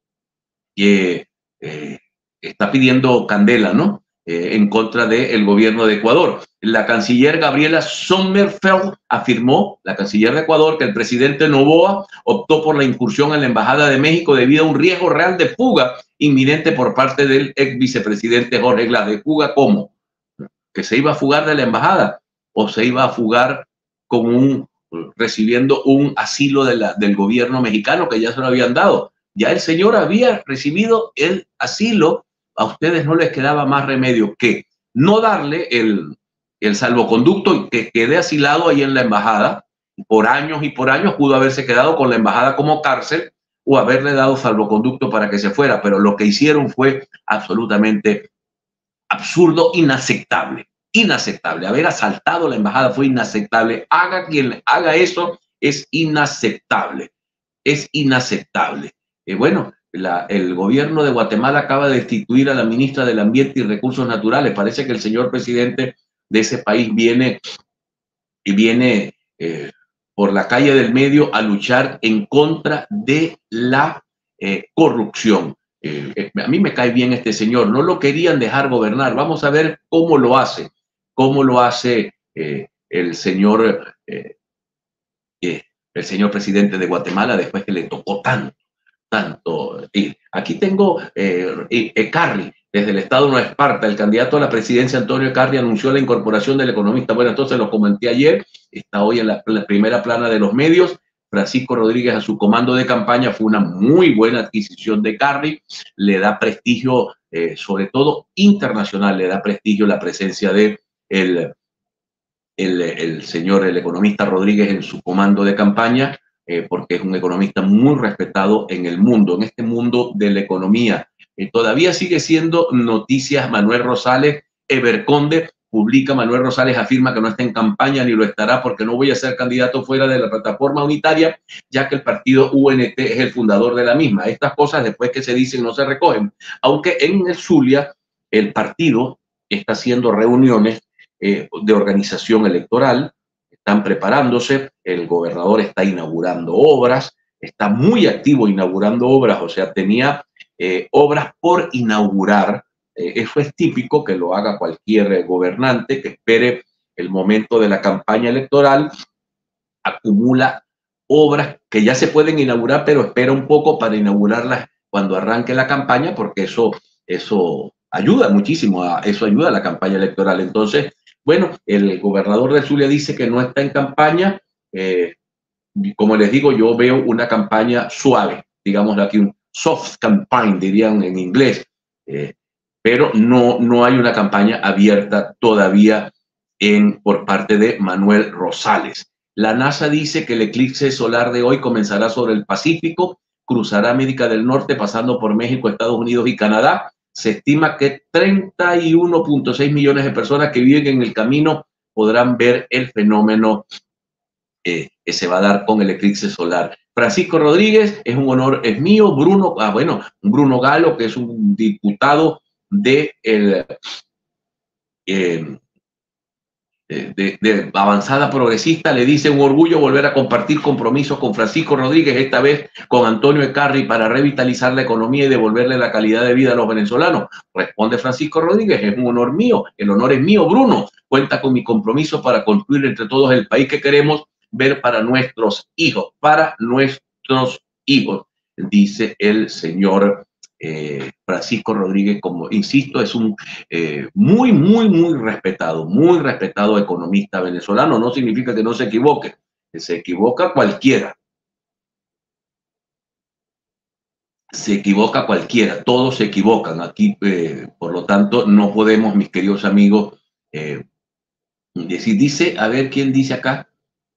que eh, está pidiendo candela, ¿no? Eh, en contra del gobierno de Ecuador. La canciller Gabriela Sommerfeld afirmó, la canciller de Ecuador, que el presidente Noboa optó por la incursión en la Embajada de México debido a un riesgo real de fuga inminente por parte del ex vicepresidente Jorge Glass. ¿De fuga cómo? ¿Que se iba a fugar de la embajada o se iba a fugar con un, recibiendo un asilo de la, del gobierno mexicano que ya se lo habían dado? Ya el señor había recibido el asilo. A ustedes no les quedaba más remedio que no darle el, el salvoconducto y que quede asilado ahí en la embajada. Por años y por años pudo haberse quedado con la embajada como cárcel o haberle dado salvoconducto para que se fuera, pero lo que hicieron fue absolutamente absurdo, inaceptable, inaceptable. Haber asaltado la embajada fue inaceptable. Haga quien haga eso, es inaceptable, es inaceptable. Eh, bueno, La, el gobierno de Guatemala acaba de destituir a la ministra del Ambiente y Recursos Naturales. Parece que el señor presidente de ese país viene y viene eh, por la calle del medio a luchar en contra de la eh, corrupción. Eh, eh, a mí me cae bien este señor. No lo querían dejar gobernar. Vamos a ver cómo lo hace, cómo lo hace eh, el señor, eh, eh, el señor presidente de Guatemala después que le tocó tanto. Tanto. Y aquí tengo eh, Ecarri, desde el estado de Nueva Esparta. El candidato a la presidencia, Antonio Ecarri, anunció la incorporación del economista. Bueno, entonces lo comenté ayer, está hoy en la, la primera plana de los medios. Francisco Rodríguez a su comando de campaña. Fue una muy buena adquisición de Ecarri. Le da prestigio, eh, sobre todo internacional, le da prestigio la presencia de el, el, el señor, el economista Rodríguez en su comando de campaña. Eh, porque es un economista muy respetado en el mundo, en este mundo de la economía. Eh, todavía sigue siendo noticias Manuel Rosales. Everconde publica, Manuel Rosales afirma que no está en campaña ni lo estará porque no voy a ser candidato fuera de la plataforma unitaria, ya que el partido U N T es el fundador de la misma. Estas cosas después que se dicen no se recogen, aunque en el Zulia el partido está haciendo reuniones eh, de organización electoral. Están preparándose, el gobernador está inaugurando obras, está muy activo inaugurando obras, o sea, tenía eh, obras por inaugurar. Eh, eso es típico que lo haga cualquier gobernante, que espere el momento de la campaña electoral, acumula obras que ya se pueden inaugurar, pero espera un poco para inaugurarlas cuando arranque la campaña, porque eso, eso ayuda muchísimo, a, eso ayuda a la campaña electoral. Entonces, bueno, el gobernador de Zulia dice que no está en campaña. Eh, como les digo, yo veo una campaña suave, digámoslo aquí, soft campaign, dirían en inglés, eh, pero no, no hay una campaña abierta todavía en, por parte de Manuel Rosales. La NASA dice que el eclipse solar de hoy comenzará sobre el Pacífico, cruzará América del Norte, pasando por México, Estados Unidos y Canadá. Se estima que treinta y uno punto seis millones de personas que viven en el camino podrán ver el fenómeno eh, que se va a dar con el eclipse solar. Francisco Rodríguez, es un honor, es mío. Bruno, ah, bueno, Bruno Galo, que es un diputado de el, eh, De, de avanzada progresista, le dice: un orgullo volver a compartir compromisos con Francisco Rodríguez, esta vez con Antonio Ecarri, para revitalizar la economía y devolverle la calidad de vida a los venezolanos. Responde Francisco Rodríguez: es un honor mío, el honor es mío, Bruno. Cuenta con mi compromiso para construir entre todos el país que queremos ver para nuestros hijos, para nuestros hijos, dice el señor Eh, Francisco Rodríguez. Como insisto, es un eh, muy, muy, muy respetado, muy respetado economista venezolano. No significa que no se equivoque, se equivoca cualquiera. Se equivoca cualquiera, todos se equivocan aquí, eh, por lo tanto, no podemos, mis queridos amigos, eh, decir, dice, a ver quién dice acá.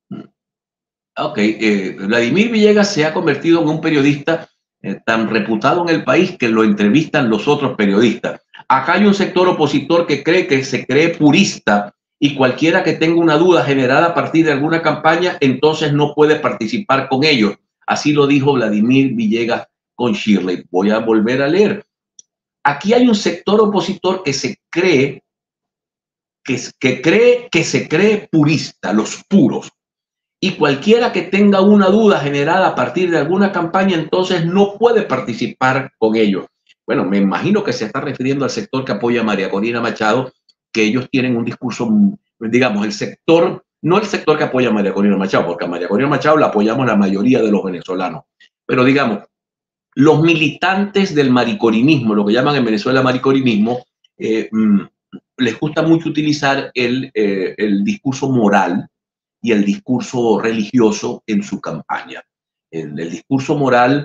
Ok, eh, Vladimir Villegas se ha convertido en un periodista Eh, tan reputado en el país que lo entrevistan los otros periodistas. Acá hay un sector opositor que cree que se cree purista y cualquiera que tenga una duda generada a partir de alguna campaña, entonces no puede participar con ellos. Así lo dijo Vladimir Villegas con Shirley. Voy a volver a leer. Aquí hay un sector opositor que se cree que, que cree que se cree purista, los puros. Y cualquiera que tenga una duda generada a partir de alguna campaña, entonces no puede participar con ellos. Bueno, me imagino que se está refiriendo al sector que apoya a María Corina Machado, que ellos tienen un discurso, digamos, el sector, no el sector que apoya a María Corina Machado, porque a María Corina Machado la apoyamos la mayoría de los venezolanos, pero digamos, los militantes del maricorinismo, lo que llaman en Venezuela maricorinismo, eh, les gusta mucho utilizar el, eh, el discurso moral y el discurso religioso en su campaña. El, el discurso moral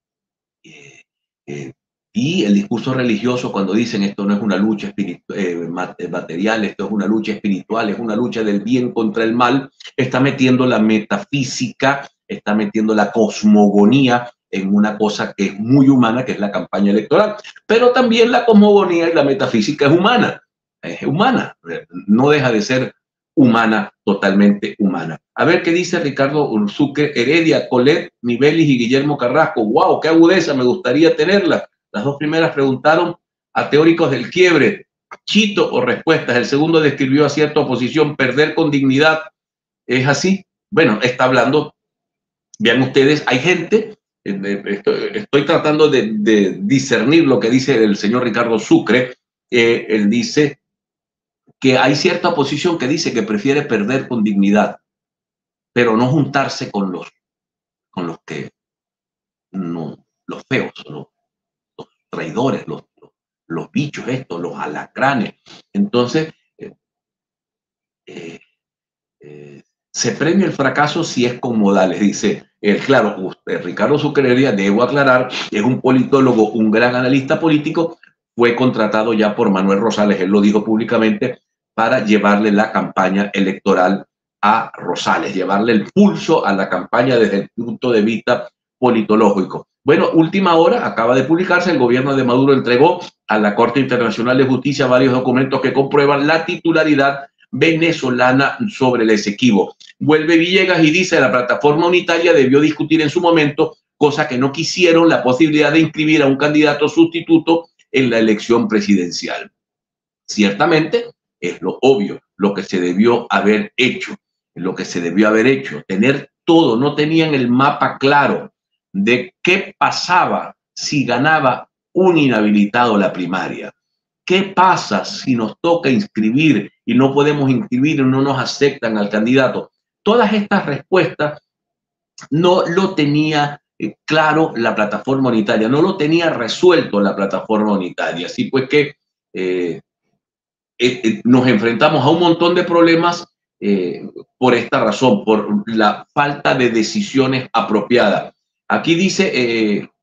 eh, eh, y el discurso religioso, cuando dicen esto no es una lucha espiritual, eh, material, esto es una lucha espiritual, es una lucha del bien contra el mal, está metiendo la metafísica, está metiendo la cosmogonía en una cosa que es muy humana, que es la campaña electoral. Pero también la cosmogonía y la metafísica es humana, es humana, no deja de ser humana, totalmente humana. A ver qué dice Ricardo Urzuque Heredia, Colette Nivelis y Guillermo Carrasco. ¡Wow! ¡Qué agudeza! Me gustaría tenerla. Las dos primeras preguntaron a teóricos del quiebre, chito o respuestas. El segundo describió a cierta oposición, perder con dignidad. ¿Es así? Bueno, está hablando, vean ustedes, hay gente, estoy, estoy tratando de, de discernir lo que dice el señor Ricardo Sucre. Eh, él dice que hay cierta oposición que dice que prefiere perder con dignidad, pero no juntarse con los, con los que, no, los feos, los, los traidores, los, los, los bichos estos, los alacranes. Entonces, eh, eh, eh, se premia el fracaso si es con modales, dice él. Claro, usted, Ricardo Sucre, debo aclarar, es un politólogo, un gran analista político, fue contratado ya por Manuel Rosales, él lo dijo públicamente, para llevarle la campaña electoral a Rosales, llevarle el pulso a la campaña desde el punto de vista politológico. Bueno, última hora, acaba de publicarse, el gobierno de Maduro entregó a la Corte Internacional de Justicia varios documentos que comprueban la titularidad venezolana sobre el Esequibo. Vuelve Villegas y dice: la plataforma unitaria debió discutir en su momento, cosa que no quisieron, la posibilidad de inscribir a un candidato sustituto en la elección presidencial. Ciertamente, es lo obvio, lo que se debió haber hecho, lo que se debió haber hecho, tener todo. No tenían el mapa claro de qué pasaba si ganaba un inhabilitado la primaria. ¿Qué pasa si nos toca inscribir y no podemos inscribir y no nos aceptan al candidato? Todas estas respuestas no lo tenía claro la plataforma unitaria, no lo tenía resuelto la plataforma unitaria. Así pues que eh, Eh, eh, nos enfrentamos a un montón de problemas eh, por esta razón, por la falta de decisiones apropiadas. Aquí dice, eh,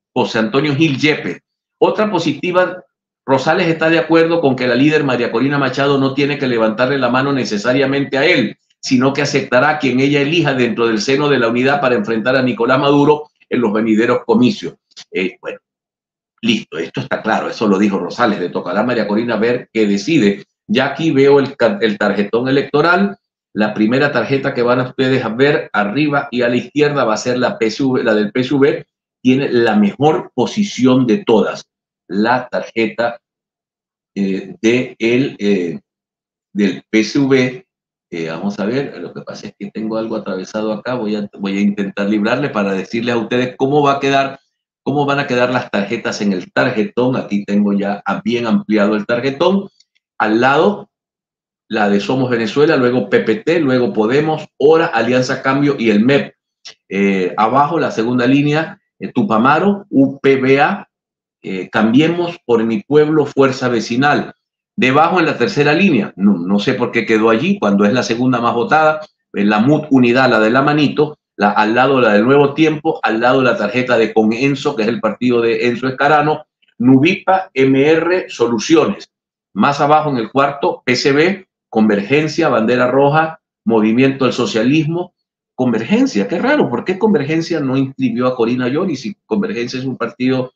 José Antonio Gil Yepes. Otra positiva, Rosales está de acuerdo con que la líder María Corina Machado no tiene que levantarle la mano necesariamente a él, sino que aceptará a quien ella elija dentro del seno de la unidad para enfrentar a Nicolás Maduro en los venideros comicios. Eh, bueno, listo, esto está claro, eso lo dijo Rosales, le tocará a María Corina ver qué decide. Ya aquí veo el, el tarjetón electoral. La primera tarjeta que van a ustedes a ver arriba y a la izquierda va a ser la P S V, la del P S V, tiene la mejor posición de todas, la tarjeta eh, de el, eh, del P S V. Eh, vamos a ver, lo que pasa es que tengo algo atravesado acá, voy a, voy a intentar librarle para decirles a ustedes cómo va a quedar, cómo van a quedar las tarjetas en el tarjetón. Aquí tengo ya bien ampliado el tarjetón. Al lado, la de Somos Venezuela, luego P P T, luego Podemos, Hora, Alianza Cambio y el M E P. Eh, abajo, la segunda línea, eh, Tupamaro, U P B A, eh, Cambiemos por Mi Pueblo, Fuerza Vecinal. Debajo, en la tercera línea, no, no sé por qué quedó allí, cuando es la segunda más votada, en la M U T Unidad, la de la manito, la, al lado la del Nuevo Tiempo, al lado la tarjeta de Con Enzo, que es el partido de Enzo Escarano, Nubipa, M R, Soluciones. Más abajo, en el cuarto, P C B, Convergencia, Bandera Roja, Movimiento del Socialismo. Convergencia, qué raro, ¿por qué Convergencia no inscribió a Corina Yori si Convergencia es un partido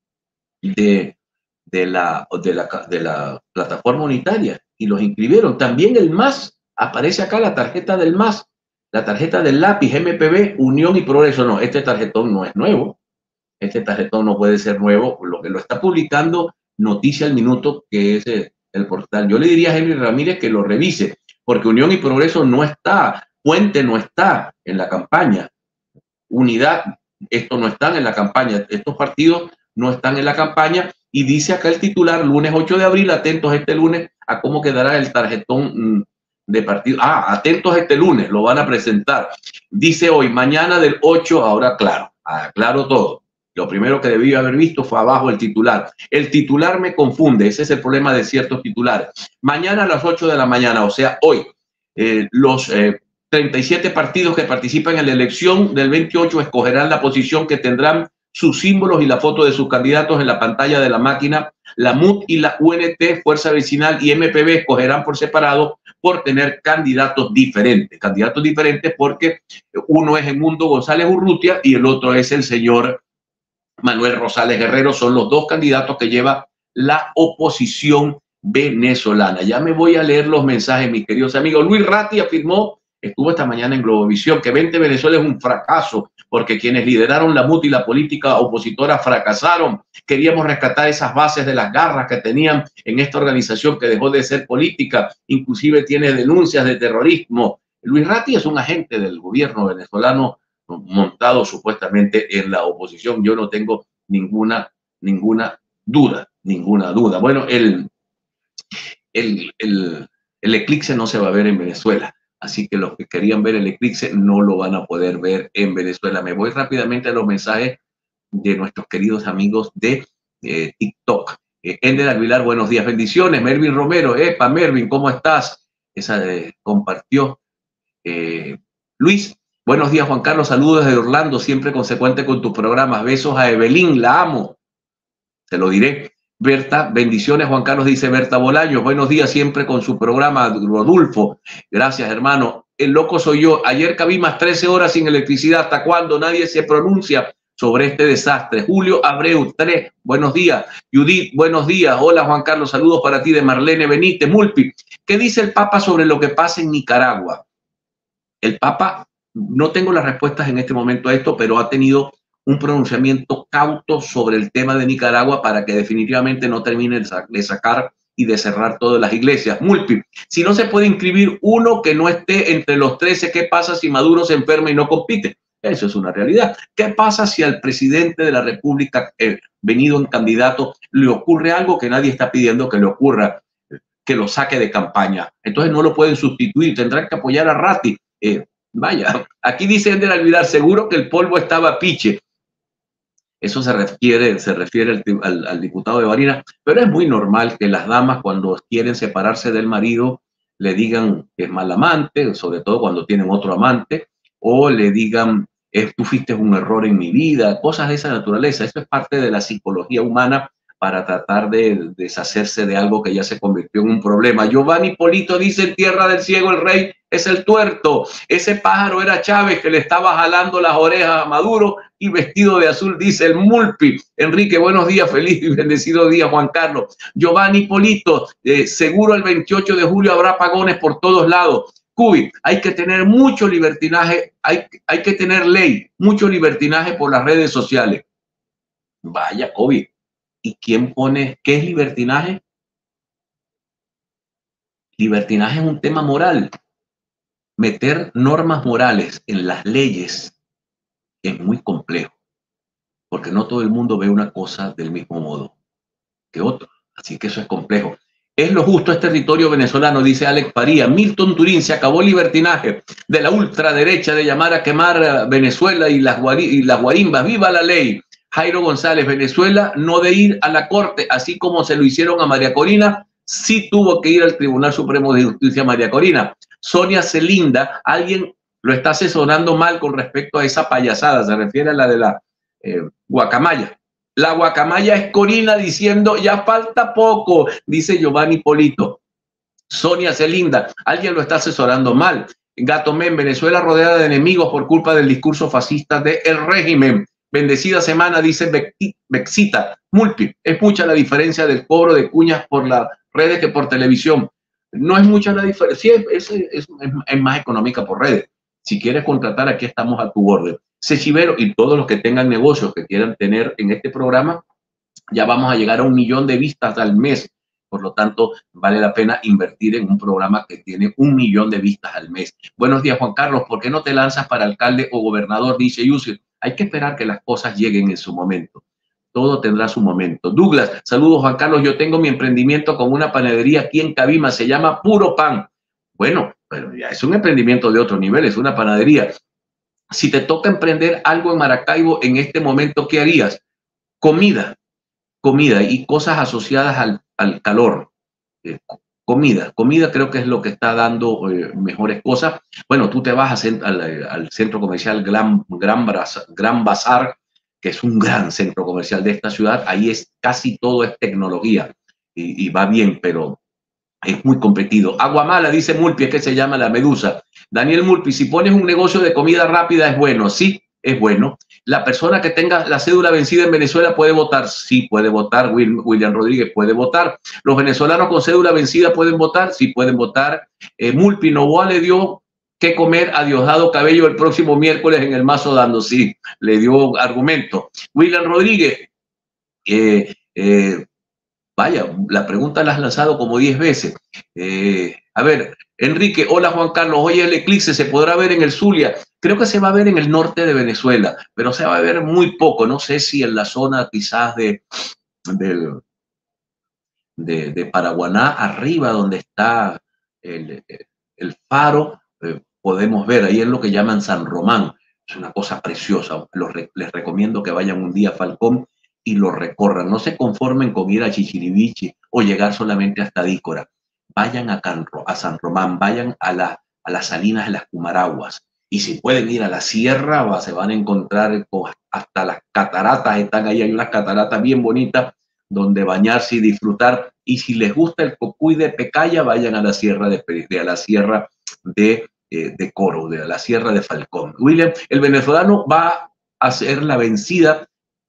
de, de, la, de, la, de la plataforma unitaria? Y los inscribieron. También el M A S, aparece acá la tarjeta del M A S, la tarjeta del lápiz, M P B, Unión y Progreso. No, este tarjetón no es nuevo, este tarjetón no puede ser nuevo, lo que lo está publicando Noticia al Minuto, que es el, el portal. Yo le diría a Henry Ramírez que lo revise, porque Unión y Progreso no está, Puente no está en la campaña, Unidad, esto no están en la campaña, estos partidos no están en la campaña, y dice acá el titular, lunes ocho de abril, atentos este lunes a cómo quedará el tarjetón de partido. Ah, atentos este lunes, lo van a presentar. Dice hoy, mañana del ocho, ahora claro, aclaro todo. Lo primero que debí haber visto fue abajo el titular. El titular me confunde, ese es el problema de ciertos titulares. Mañana a las ocho de la mañana, o sea, hoy, eh, los eh, treinta y siete partidos que participan en la elección del veintiocho escogerán la posición que tendrán sus símbolos y la foto de sus candidatos en la pantalla de la máquina. La M U T y la U N T, Fuerza Vecinal y M P B escogerán por separado por tener candidatos diferentes. Candidatos diferentes porque uno es Edmundo González Urrutia y el otro es el señor Manuel Rosales Guerrero. Son los dos candidatos que lleva la oposición venezolana. Ya me voy a leer los mensajes, mis queridos amigos. Luis Ratti afirmó, estuvo esta mañana en Globovisión, que Vente Venezuela es un fracaso porque quienes lideraron la M U T y la política opositora fracasaron. Queríamos rescatar esas bases de las garras que tenían en esta organización que dejó de ser política, inclusive tiene denuncias de terrorismo. Luis Ratti es un agente del gobierno venezolano montado supuestamente en la oposición. Yo no tengo ninguna, ninguna duda, ninguna duda. Bueno, el, el, el, el eclipse no se va a ver en Venezuela. Así que los que querían ver el eclipse no lo van a poder ver en Venezuela. Me voy rápidamente a los mensajes de nuestros queridos amigos de eh, TikTok. Eh, Ender Aguilar, buenos días, bendiciones. Mervin Romero, epa, Mervin, ¿cómo estás? Esa eh, compartió. Eh, Luis, buenos días, Juan Carlos, saludos desde Orlando, siempre consecuente con tus programas. Besos a Evelyn, la amo. Se lo diré. Berta, bendiciones, Juan Carlos, dice Berta Bolaños. Buenos días, siempre con su programa, Rodolfo. Gracias, hermano. El loco soy yo. Ayer cabí más trece horas sin electricidad. ¿Hasta cuándo? Nadie se pronuncia sobre este desastre. Julio Abreu, tres. Buenos días. Judith, buenos días. Hola, Juan Carlos. Saludos para ti de Marlene Benítez. Mulpi, ¿qué dice el Papa sobre lo que pasa en Nicaragua? El Papa, no tengo las respuestas en este momento a esto, pero ha tenido un pronunciamiento cauto sobre el tema de Nicaragua para que definitivamente no termine de sacar y de cerrar todas las iglesias. Mulpi, si no se puede inscribir uno que no esté entre los trece, ¿qué pasa si Maduro se enferma y no compite? Eso es una realidad. ¿Qué pasa si al presidente de la República, eh, venido en candidato, le ocurre algo que nadie está pidiendo que le ocurra, que lo saque de campaña? Entonces no lo pueden sustituir, tendrán que apoyar a Ratti. Eh, vaya, aquí dice Ender Alvidar, seguro que el polvo estaba piche. Eso se refiere, se refiere al, al, al diputado de Barinas, pero es muy normal que las damas cuando quieren separarse del marido le digan que es mal amante, sobre todo cuando tienen otro amante, o le digan eh, tú fuiste un error en mi vida, cosas de esa naturaleza. Eso es parte de la psicología humana para tratar de deshacerse de algo que ya se convirtió en un problema. Giovanni Polito dice: en tierra del ciego el rey es el tuerto. Ese pájaro era Chávez, que le estaba jalando las orejas a Maduro, y vestido de azul, dice el Mulpi. Enrique, buenos días, feliz y bendecido día, Juan Carlos. Giovanni Polito, eh, seguro el veintiocho de julio habrá apagones por todos lados. Cubi, hay que tener mucho libertinaje, hay, hay que tener ley, mucho libertinaje por las redes sociales. Vaya, Kobe. ¿Y quién pone qué es libertinaje? Libertinaje es un tema moral. Meter normas morales en las leyes es muy complejo, porque no todo el mundo ve una cosa del mismo modo que otro. Así que eso es complejo. Es lo justo, es territorio venezolano, dice Alex Paría. Milton Turín: se acabó el libertinaje de la ultraderecha de llamar a quemar a Venezuela y las, guari y las guarimbas. ¡Viva la ley! Jairo González: Venezuela no de ir a la corte, así como se lo hicieron a María Corina, sí tuvo que ir al Tribunal Supremo de Justicia María Corina. Sonia Celinda: alguien lo está asesorando mal con respecto a esa payasada, se refiere a la de la eh, guacamaya. La guacamaya es Corina diciendo: ya falta poco, dice Giovanni Polito. Sonia Celinda: alguien lo está asesorando mal. Gato Men: Venezuela rodeada de enemigos por culpa del discurso fascista del régimen. Bendecida semana, dice Bexita. Multi: es mucha la diferencia del cobro de cuñas por las redes que por televisión. No es mucha la diferencia, sí, es, es, es, es más económica por redes. Si quieres contratar, aquí estamos a tu orden. Sechivero y todos los que tengan negocios que quieran tener en este programa, ya vamos a llegar a un millón de vistas al mes. Por lo tanto, vale la pena invertir en un programa que tiene un millón de vistas al mes. Buenos días, Juan Carlos. ¿Por qué no te lanzas para alcalde o gobernador? Dice Yusuf. Hay que esperar que las cosas lleguen en su momento. Todo tendrá su momento. Douglas: saludos, Juan Carlos. Yo tengo mi emprendimiento con una panadería aquí en Cabima. Se llama Puro Pan. Bueno, pero ya es un emprendimiento de otro nivel. Es una panadería. Si te toca emprender algo en Maracaibo en este momento, ¿qué harías? Comida, comida y cosas asociadas al, al calor. Eh, comida, comida creo que es lo que está dando eh, mejores cosas. Bueno, tú te vas a, al, al centro comercial Gran, Gran, Gran Bazar, que es un gran centro comercial de esta ciudad. Ahí es casi todo es tecnología y, y va bien, pero es muy competido. Aguamala, dice Mulpi, es que se llama la medusa. Daniel Mulpi: si pones un negocio de comida rápida es bueno. Sí, es bueno. La persona que tenga la cédula vencida en Venezuela puede votar. Sí, puede votar. William Rodríguez puede votar. Los venezolanos con cédula vencida pueden votar. Sí, pueden votar. Eh, Mulpi: Novoa le dio que comer a Diosdado Cabello el próximo miércoles en el Mazo Dando. Sí, le dio argumento. William Rodríguez: eh, eh, vaya, la pregunta la has lanzado como diez veces. Eh, a ver, Enrique: hola Juan Carlos, hoy el eclipse se podrá ver en el Zulia. Creo que se va a ver en el norte de Venezuela, pero se va a ver muy poco. No sé si en la zona quizás de, de, de, de Paraguaná, arriba donde está el, el faro, eh, podemos ver. Ahí es lo que llaman San Román. Es una cosa preciosa. Los, les recomiendo que vayan un día a Falcón y lo recorran. No se conformen con ir a Chichirivichi o llegar solamente hasta Dícora. Vayan a, Canro, a San Román, vayan a, la, a las salinas de las Cumaraguas. Y si pueden ir a la sierra, va, se van a encontrar con, hasta las cataratas. Están ahí, hay unas cataratas bien bonitas donde bañarse y disfrutar. Y si les gusta el Cocuy de Pecaya, vayan a la sierra de, de, a la sierra de, eh, de Coro, de a la sierra de Falcón. William: el venezolano va a ser la vencida.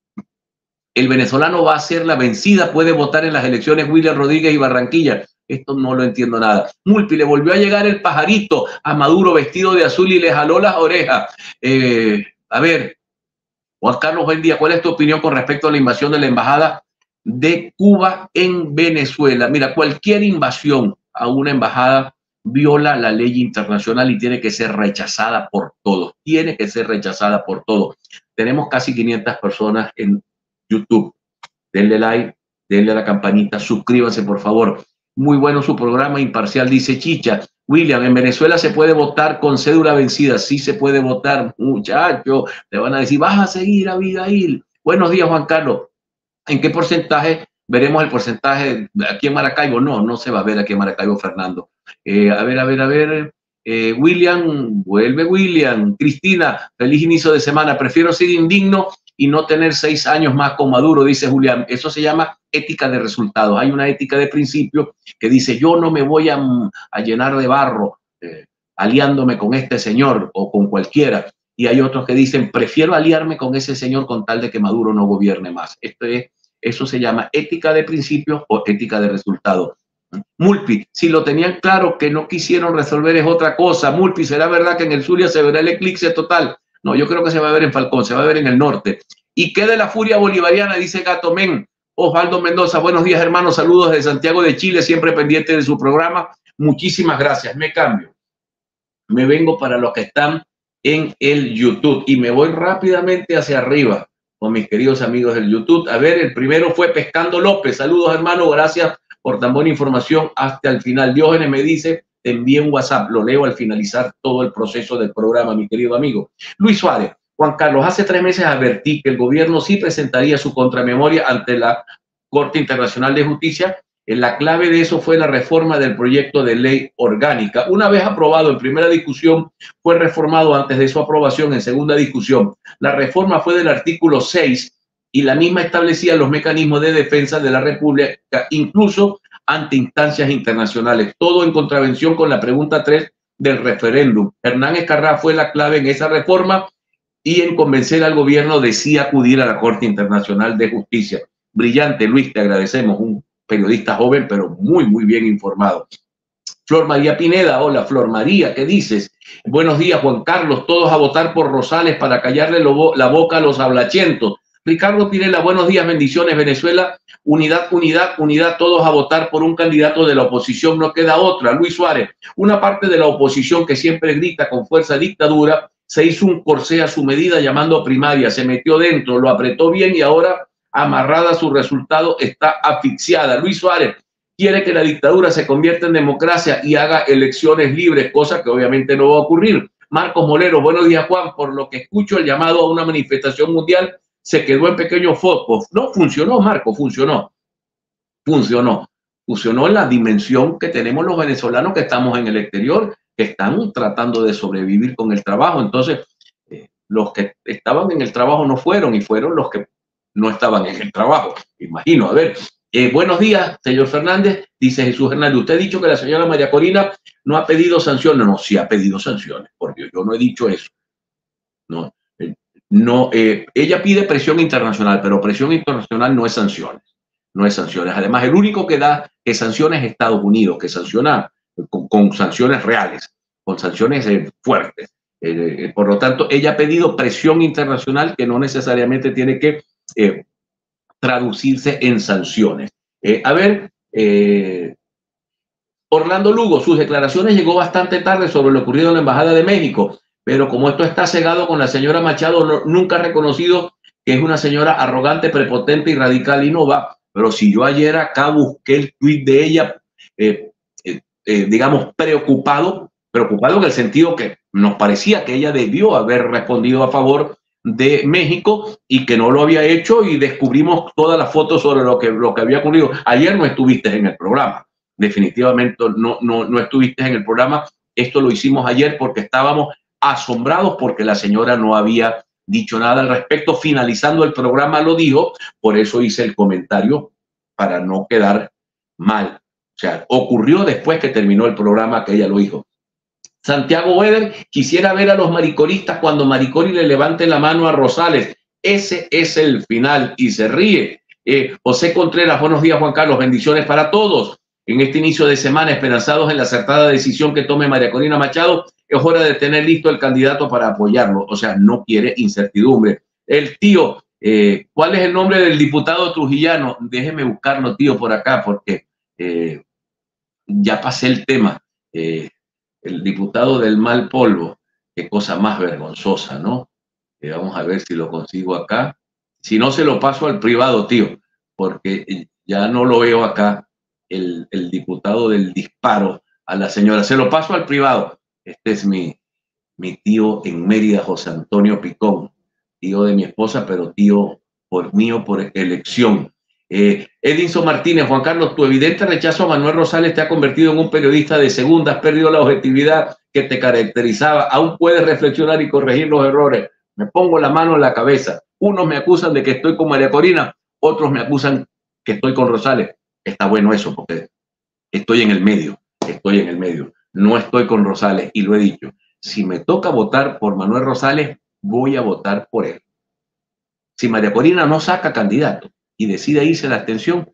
El venezolano va a ser la vencida, puede votar en las elecciones. William Rodríguez y Barranquilla. Esto no lo entiendo nada. Mulpi: le volvió a llegar el pajarito a Maduro vestido de azul y le jaló las orejas. Eh, a ver, Juan Carlos, buen día. ¿Cuál es tu opinión con respecto a la invasión de la embajada de Cuba en Venezuela? Mira, cualquier invasión a una embajada viola la ley internacional y tiene que ser rechazada por todos. Tiene que ser rechazada por todos. Tenemos casi quinientas personas en YouTube. Denle like, denle a la campanita, suscríbanse por favor. Muy bueno su programa imparcial, dice Chicha. William: en Venezuela se puede votar con cédula vencida. Sí se puede votar, muchacho. Te van a decir: vas a seguir, Abigail. Buenos días, Juan Carlos. ¿En qué porcentaje veremos el porcentaje aquí en Maracaibo? No, no se va a ver aquí en Maracaibo, Fernando. Eh, a ver, a ver, a ver. Eh, William, vuelve William. Cristina, feliz inicio de semana. Prefiero ser indigno y no tener seis años más con Maduro, dice Julián. Eso se llama ética de resultados. Hay una ética de principio que dice, yo no me voy a, a llenar de barro eh, aliándome con este señor o con cualquiera. Y hay otros que dicen, prefiero aliarme con ese señor con tal de que Maduro no gobierne más. Esto es, eso se llama ética de principios o ética de resultados. Mulpi, si lo tenían claro que no quisieron resolver es otra cosa. Mulpi, ¿será verdad que en el Zulia se verá el eclipse total? No, yo creo que se va a ver en Falcón, se va a ver en el norte. ¿Y qué de la furia bolivariana? Dice Gato Men. Osvaldo Mendoza, buenos días hermanos, saludos de Santiago de Chile, siempre pendiente de su programa. Muchísimas gracias, me cambio. Me vengo para los que están en el YouTube y me voy rápidamente hacia arriba con mis queridos amigos del YouTube. A ver, el primero fue Pescando López. Saludos hermano, gracias por tan buena información hasta el final. Diógenes me dice, te envío un WhatsApp, lo leo al finalizar todo el proceso del programa, mi querido amigo. Luis Suárez, Juan Carlos, hace tres meses advertí que el gobierno sí presentaría su contramemoria ante la Corte Internacional de Justicia. La clave de eso fue la reforma del proyecto de ley orgánica. Una vez aprobado en primera discusión, fue reformado antes de su aprobación en segunda discusión. La reforma fue del artículo seis y la misma establecía los mecanismos de defensa de la República, incluso ante instancias internacionales. Todo en contravención con la pregunta tres del referéndum. Hernán Escarrá fue la clave en esa reforma y en convencer al gobierno de sí acudir a la Corte Internacional de Justicia. Brillante, Luis, te agradecemos. Un periodista joven, pero muy, muy bien informado. Flor María Pineda, hola Flor María, ¿qué dices? Buenos días, Juan Carlos, todos a votar por Rosales para callarle lo, la boca a los hablachientos. Ricardo Pinela, buenos días, bendiciones, Venezuela, unidad, unidad, unidad, todos a votar por un candidato de la oposición, no queda otra. Luis Suárez, una parte de la oposición que siempre grita con fuerza dictadura, se hizo un corsé a su medida llamando a primaria, se metió dentro, lo apretó bien y ahora amarrada a su resultado está asfixiada. Luis Suárez quiere que la dictadura se convierta en democracia y haga elecciones libres, cosa que obviamente no va a ocurrir. Marcos Molero, buenos días Juan, por lo que escucho el llamado a una manifestación mundial se quedó en pequeños focos. No funcionó, Marco, funcionó. Funcionó. Funcionó en la dimensión que tenemos los venezolanos que estamos en el exterior, que están tratando de sobrevivir con el trabajo. Entonces, eh, los que estaban en el trabajo no fueron y fueron los que no estaban en el trabajo. Imagino, a ver. Eh, buenos días, señor Fernández. Dice Jesús Hernández, usted ha dicho que la señora María Corina no ha pedido sanciones. No, sí ha pedido sanciones, por Dios, yo no he dicho eso. No. No, eh, ella pide presión internacional, pero presión internacional no es sanciones, no es sanciones. Además, el único que da que sanciones es Estados Unidos, que sanciona con, con sanciones reales, con sanciones eh, fuertes. Eh, por lo tanto, ella ha pedido presión internacional que no necesariamente tiene que eh, traducirse en sanciones. Eh, a ver, eh, Orlando Lugo, sus declaraciones llegó bastante tarde sobre lo ocurrido en la Embajada de México. Pero como esto está cegado con la señora Machado, no, nunca ha reconocido que es una señora arrogante, prepotente y radical y no va. Pero si yo ayer acá busqué el tuit de ella, eh, eh, eh, digamos, preocupado, preocupado en el sentido que nos parecía que ella debió haber respondido a favor de México y que no lo había hecho y descubrimos todas las fotos sobre lo que, lo que había ocurrido. Ayer no estuviste en el programa, definitivamente no, no, no estuviste en el programa. Esto lo hicimos ayer porque estábamos asombrados porque la señora no había dicho nada al respecto. Finalizando el programa lo dijo, por eso hice el comentario para no quedar mal. O sea, ocurrió después que terminó el programa que ella lo dijo. Santiago Weder, quisiera ver a los maricoristas cuando Maricori le levante la mano a Rosales. Ese es el final y se ríe. Eh, José Contreras, buenos días Juan Carlos, bendiciones para todos. En este inicio de semana, esperanzados en la acertada decisión que tome María Corina Machado, es hora de tener listo el candidato para apoyarlo. O sea, no quiere incertidumbre. El tío, eh, ¿cuál es el nombre del diputado trujillano? Déjeme buscarlo, tío, por acá, porque eh, ya pasé el tema. Eh, el diputado del mal polvo, qué cosa más vergonzosa, ¿no? Eh, vamos a ver si lo consigo acá. Si no, se lo paso al privado, tío, porque ya no lo veo acá, el, el diputado del disparo a la señora. Se lo paso al privado. Este es mi, mi tío en Mérida, José Antonio Picón, tío de mi esposa, pero tío por mío por elección. Eh, Edinson Martínez, Juan Carlos, tu evidente rechazo a Manuel Rosales te ha convertido en un periodista de segunda, has perdido la objetividad que te caracterizaba, aún puedes reflexionar y corregir los errores. Me pongo la mano en la cabeza. Unos me acusan de que estoy con María Corina, otros me acusan que estoy con Rosales. Está bueno eso, porque estoy en el medio, estoy en el medio. No estoy con Rosales, y lo he dicho. Si me toca votar por Manuel Rosales, voy a votar por él. Si María Corina no saca candidato y decide irse a la abstención,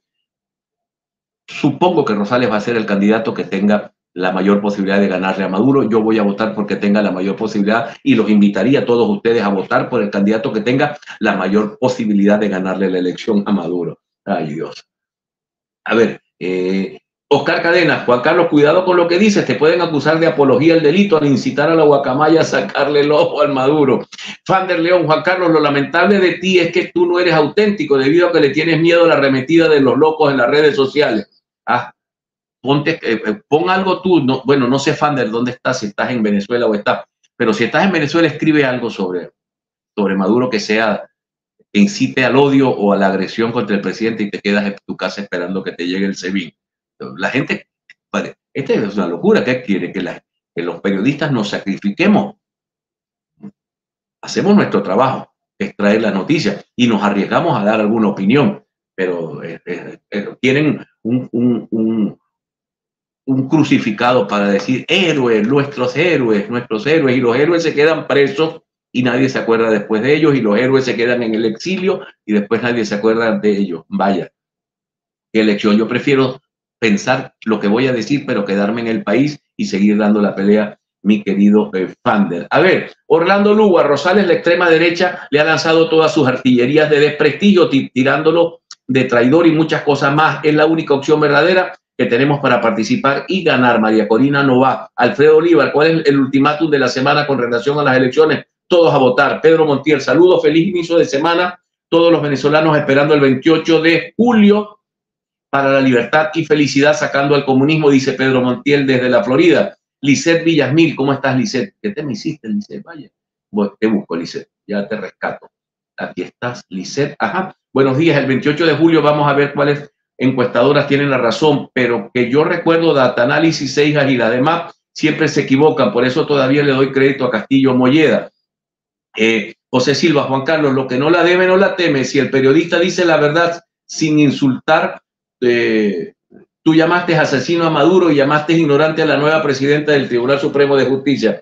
supongo que Rosales va a ser el candidato que tenga la mayor posibilidad de ganarle a Maduro. Yo voy a votar porque tenga la mayor posibilidad y los invitaría a todos ustedes a votar por el candidato que tenga la mayor posibilidad de ganarle la elección a Maduro. Ay, Dios. A ver, eh, Oscar Cadenas, Juan Carlos, cuidado con lo que dices, te pueden acusar de apología al delito al incitar a la guacamaya a sacarle el ojo al Maduro. Fander León, Juan Carlos, lo lamentable de ti es que tú no eres auténtico debido a que le tienes miedo a la arremetida de los locos en las redes sociales. Ah, ponte, eh, pon algo tú, no, bueno, no sé, Fander, dónde estás, si estás en Venezuela o estás, pero si estás en Venezuela, escribe algo sobre, sobre Maduro que sea, que incite al odio o a la agresión contra el presidente y te quedas en tu casa esperando que te llegue el SEBIN. La gente, vale, esta es una locura. ¿Qué quiere? Que, la, que los periodistas nos sacrifiquemos. Hacemos nuestro trabajo, extraer las noticias y nos arriesgamos a dar alguna opinión, pero eh, eh, eh, tienen un, un, un, un crucificado para decir héroes, nuestros héroes, nuestros héroes, y los héroes se quedan presos y nadie se acuerda después de ellos, y los héroes se quedan en el exilio y después nadie se acuerda de ellos. Vaya, qué elección. Yo prefiero pensar lo que voy a decir, pero quedarme en el país y seguir dando la pelea, mi querido eh, Fander. A ver, Orlando Lugo, a Rosales, la extrema derecha, le ha lanzado todas sus artillerías de desprestigio, tirándolo de traidor y muchas cosas más. Es la única opción verdadera que tenemos para participar y ganar. María Corina no va. Alfredo Olivar, ¿cuál es el ultimátum de la semana con relación a las elecciones? Todos a votar. Pedro Montiel, saludos, feliz inicio de semana. Todos los venezolanos esperando el veintiocho de julio para la libertad y felicidad, sacando al comunismo, dice Pedro Montiel desde la Florida. Lisette Villasmil, ¿cómo estás, Lisette? ¿Qué te me hiciste, Lisette? Vaya, bueno, te busco, Lisette, ya te rescato. Aquí estás, Lisette. Ajá, buenos días. El veintiocho de julio vamos a ver cuáles encuestadoras tienen la razón, pero que yo recuerdo Data Análisis, Seijas y la demás siempre se equivocan, por eso todavía le doy crédito a Castillo Molleda. Eh, José Silva, Juan Carlos, lo que no la debe no la teme. Si el periodista dice la verdad sin insultar, eh, tú llamaste asesino a Maduro y llamaste ignorante a la nueva presidenta del Tribunal Supremo de Justicia.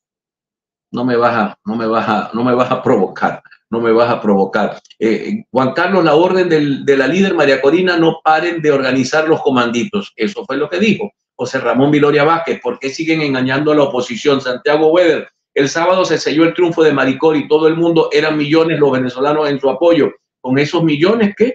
No me vas a, no me vas a, no me vas a provocar, no me vas a provocar. Eh, Juan Carlos, la orden del, de la líder María Corina, no paren de organizar los comanditos. Eso fue lo que dijo José Ramón Viloria Vázquez. ¿Por qué siguen engañando a la oposición? Santiago Weber, el sábado se selló el triunfo de Maricori, todo el mundo, eran millones los venezolanos en su apoyo. ¿Con esos millones qué?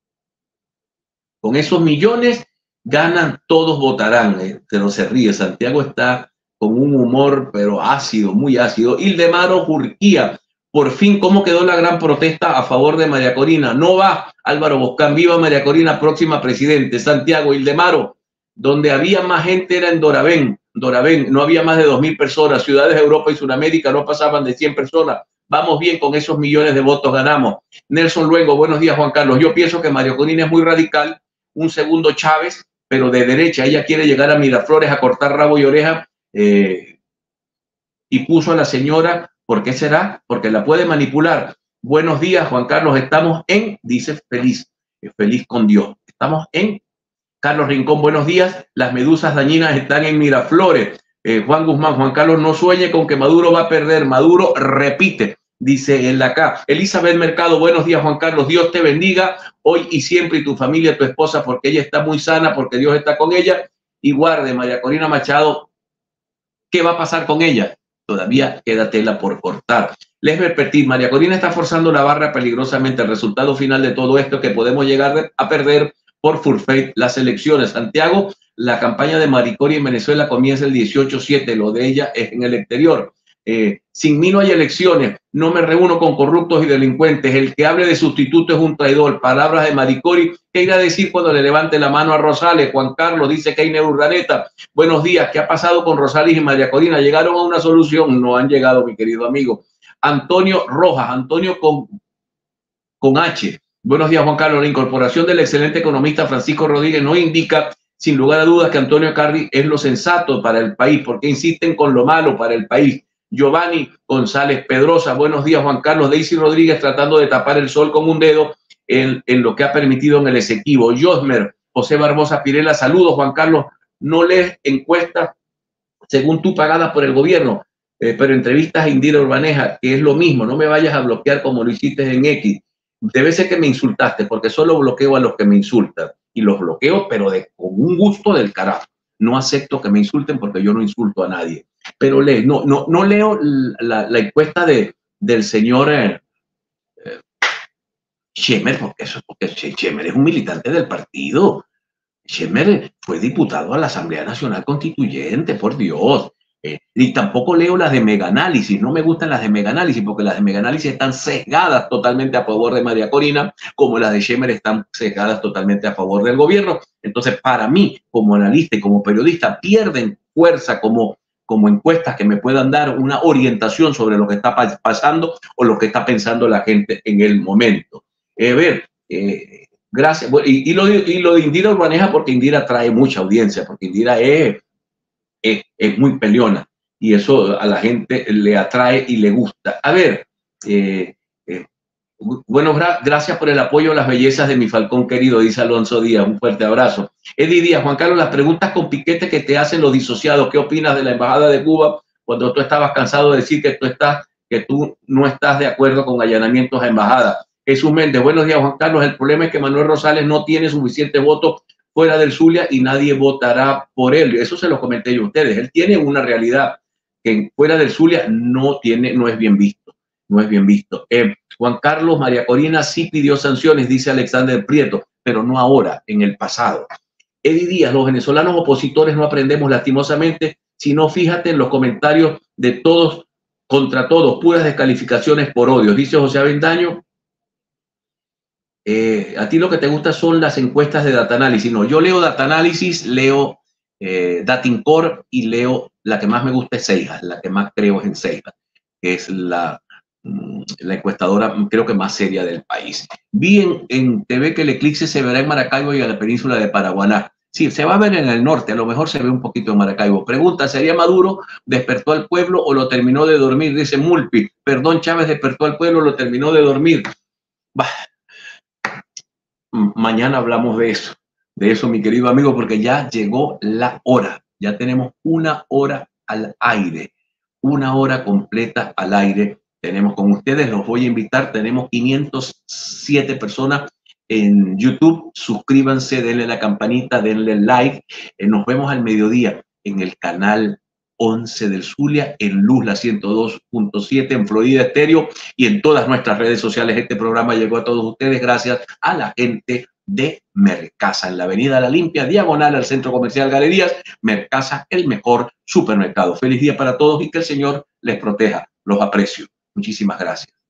Con esos millones ganan, todos votarán. Eh, pero se ríe, Santiago está con un humor pero ácido, muy ácido. Ildemaro Jurquía, por fin, ¿cómo quedó la gran protesta a favor de María Corina? No va, Álvaro Boscán, viva María Corina, próxima presidente. Santiago, Ildemaro, donde había más gente era en Doravén, Doravén, no había más de dos mil personas, ciudades de Europa y Sudamérica no pasaban de cien personas. Vamos bien, con esos millones de votos ganamos. Nelson Luengo, buenos días, Juan Carlos. Yo pienso que María Corina es muy radical, un segundo Chávez, pero de derecha. Ella quiere llegar a Miraflores a cortar rabo y oreja eh, y puso a la señora, ¿por qué será? Porque la puede manipular. Buenos días, Juan Carlos, estamos en, dice feliz, feliz con Dios. Estamos en Carlos Rincón, buenos días. Las medusas dañinas están en Miraflores. Eh, Juan Guzmán, Juan Carlos, no sueñe con que Maduro va a perder. Maduro repite, dice él acá. Elizabeth Mercado, buenos días, Juan Carlos. Dios te bendiga hoy y siempre, y tu familia, tu esposa, porque ella está muy sana, porque Dios está con ella. Y guarde, María Corina Machado, ¿qué va a pasar con ella? Todavía queda tela por cortar. Lesber Petit, María Corina está forzando la barra peligrosamente. El resultado final de todo esto es que podemos llegar a perder por forfait las elecciones. Santiago, la campaña de Maricori en Venezuela comienza el dieciocho siete, lo de ella es en el exterior. Eh, sin mí no hay elecciones, no me reúno con corruptos y delincuentes, el que hable de sustituto es un traidor. Palabras de Maricori. ¿Qué irá a decir cuando le levante la mano a Rosales? Juan Carlos, dice Keiner Urdaneta, buenos días, ¿qué ha pasado con Rosales y María Corina? ¿Llegaron a una solución? No han llegado, mi querido amigo. Antonio Rojas, Antonio con, con H. Buenos días, Juan Carlos. La incorporación del excelente economista Francisco Rodríguez no indica sin lugar a dudas que Antonio Carri es lo sensato para el país, porque insisten con lo malo para el país. Giovanni González Pedrosa, buenos días Juan Carlos. Daisy Rodríguez tratando de tapar el sol con un dedo en, en lo que ha permitido en el Esequibo. Josmer, José Barbosa Pirela, saludos Juan Carlos. No lees encuestas según tú pagadas por el gobierno, eh, pero entrevistas a Indira Urbaneja, que es lo mismo. No me vayas a bloquear como lo hiciste en X. Debe ser que me insultaste, porque solo bloqueo a los que me insultan. Y los bloqueo, pero de, con un gusto del carajo. No acepto que me insulten porque yo no insulto a nadie. Pero lee, no, no, no leo la, la encuesta de, del señor eh, eh, Schemer, porque eso porque Schemer es un militante del partido. Schemer fue diputado a la Asamblea Nacional Constituyente, por Dios. Eh, y tampoco leo las de Megaanálisis. No me gustan las de Megaanálisis porque las de Megaanálisis están sesgadas totalmente a favor de María Corina, como las de Schemer están sesgadas totalmente a favor del gobierno. Entonces, para mí, como analista y como periodista, pierden fuerza como, como encuestas que me puedan dar una orientación sobre lo que está pasando o lo que está pensando la gente en el momento. Eh, ver, eh, gracias. Y, y, lo, y lo de Indira Urbaneja, porque Indira trae mucha audiencia, porque Indira es... Es, es muy peleona y eso a la gente le atrae y le gusta. A ver, eh, eh, bueno, gra gracias por el apoyo a las bellezas de mi Falcón querido, dice Alonso Díaz, un fuerte abrazo. Eddie Díaz, Juan Carlos, las preguntas con piquete que te hacen los disociados, ¿qué opinas de la Embajada de Cuba cuando tú estabas cansado de decir que tú, estás, que tú no estás de acuerdo con allanamientos a embajadas? Jesús Méndez, buenos días Juan Carlos, el problema es que Manuel Rosales no tiene suficientes votos fuera del Zulia y nadie votará por él. Eso se lo comenté yo a ustedes. Él tiene una realidad que fuera del Zulia no tiene, no es bien visto. No es bien visto. Eh, Juan Carlos, María Corina sí pidió sanciones, dice Alexander Prieto, pero no ahora, en el pasado. Eddie Díaz, los venezolanos opositores no aprendemos lastimosamente, sino fíjate en los comentarios de todos contra todos, puras descalificaciones por odio. Dice José Avendaño, Eh, a ti lo que te gusta son las encuestas de Data Análisis. No, yo leo Data Análisis, leo eh, Datincore y leo, la que más me gusta es Seijas, la que más creo es en Seijas, que es la, la encuestadora creo que más seria del país. Vi en, en T V que el eclipse se verá en Maracaibo y a la península de Paraguaná. Sí, se va a ver en el norte, a lo mejor se ve un poquito en Maracaibo. Pregunta, ¿sería Maduro despertó al pueblo o lo terminó de dormir? Dice Mulpi, perdón, Chávez despertó al pueblo o lo terminó de dormir. Bah. Mañana hablamos de eso, de eso, mi querido amigo, porque ya llegó la hora. Ya tenemos una hora al aire, una hora completa al aire. Tenemos con ustedes, los voy a invitar. Tenemos quinientas siete personas en YouTube. Suscríbanse, denle la campanita, denle like. Eh, nos vemos al mediodía en el canal once del Zulia, en Luz la ciento dos punto siete, en Florida Estéreo y en todas nuestras redes sociales. Este programa llegó a todos ustedes gracias a la gente de Mercasa, en la avenida La Limpia, diagonal al Centro Comercial Galerías. Mercasa, el mejor supermercado. Feliz día para todos y que el Señor les proteja. Los aprecio. Muchísimas gracias.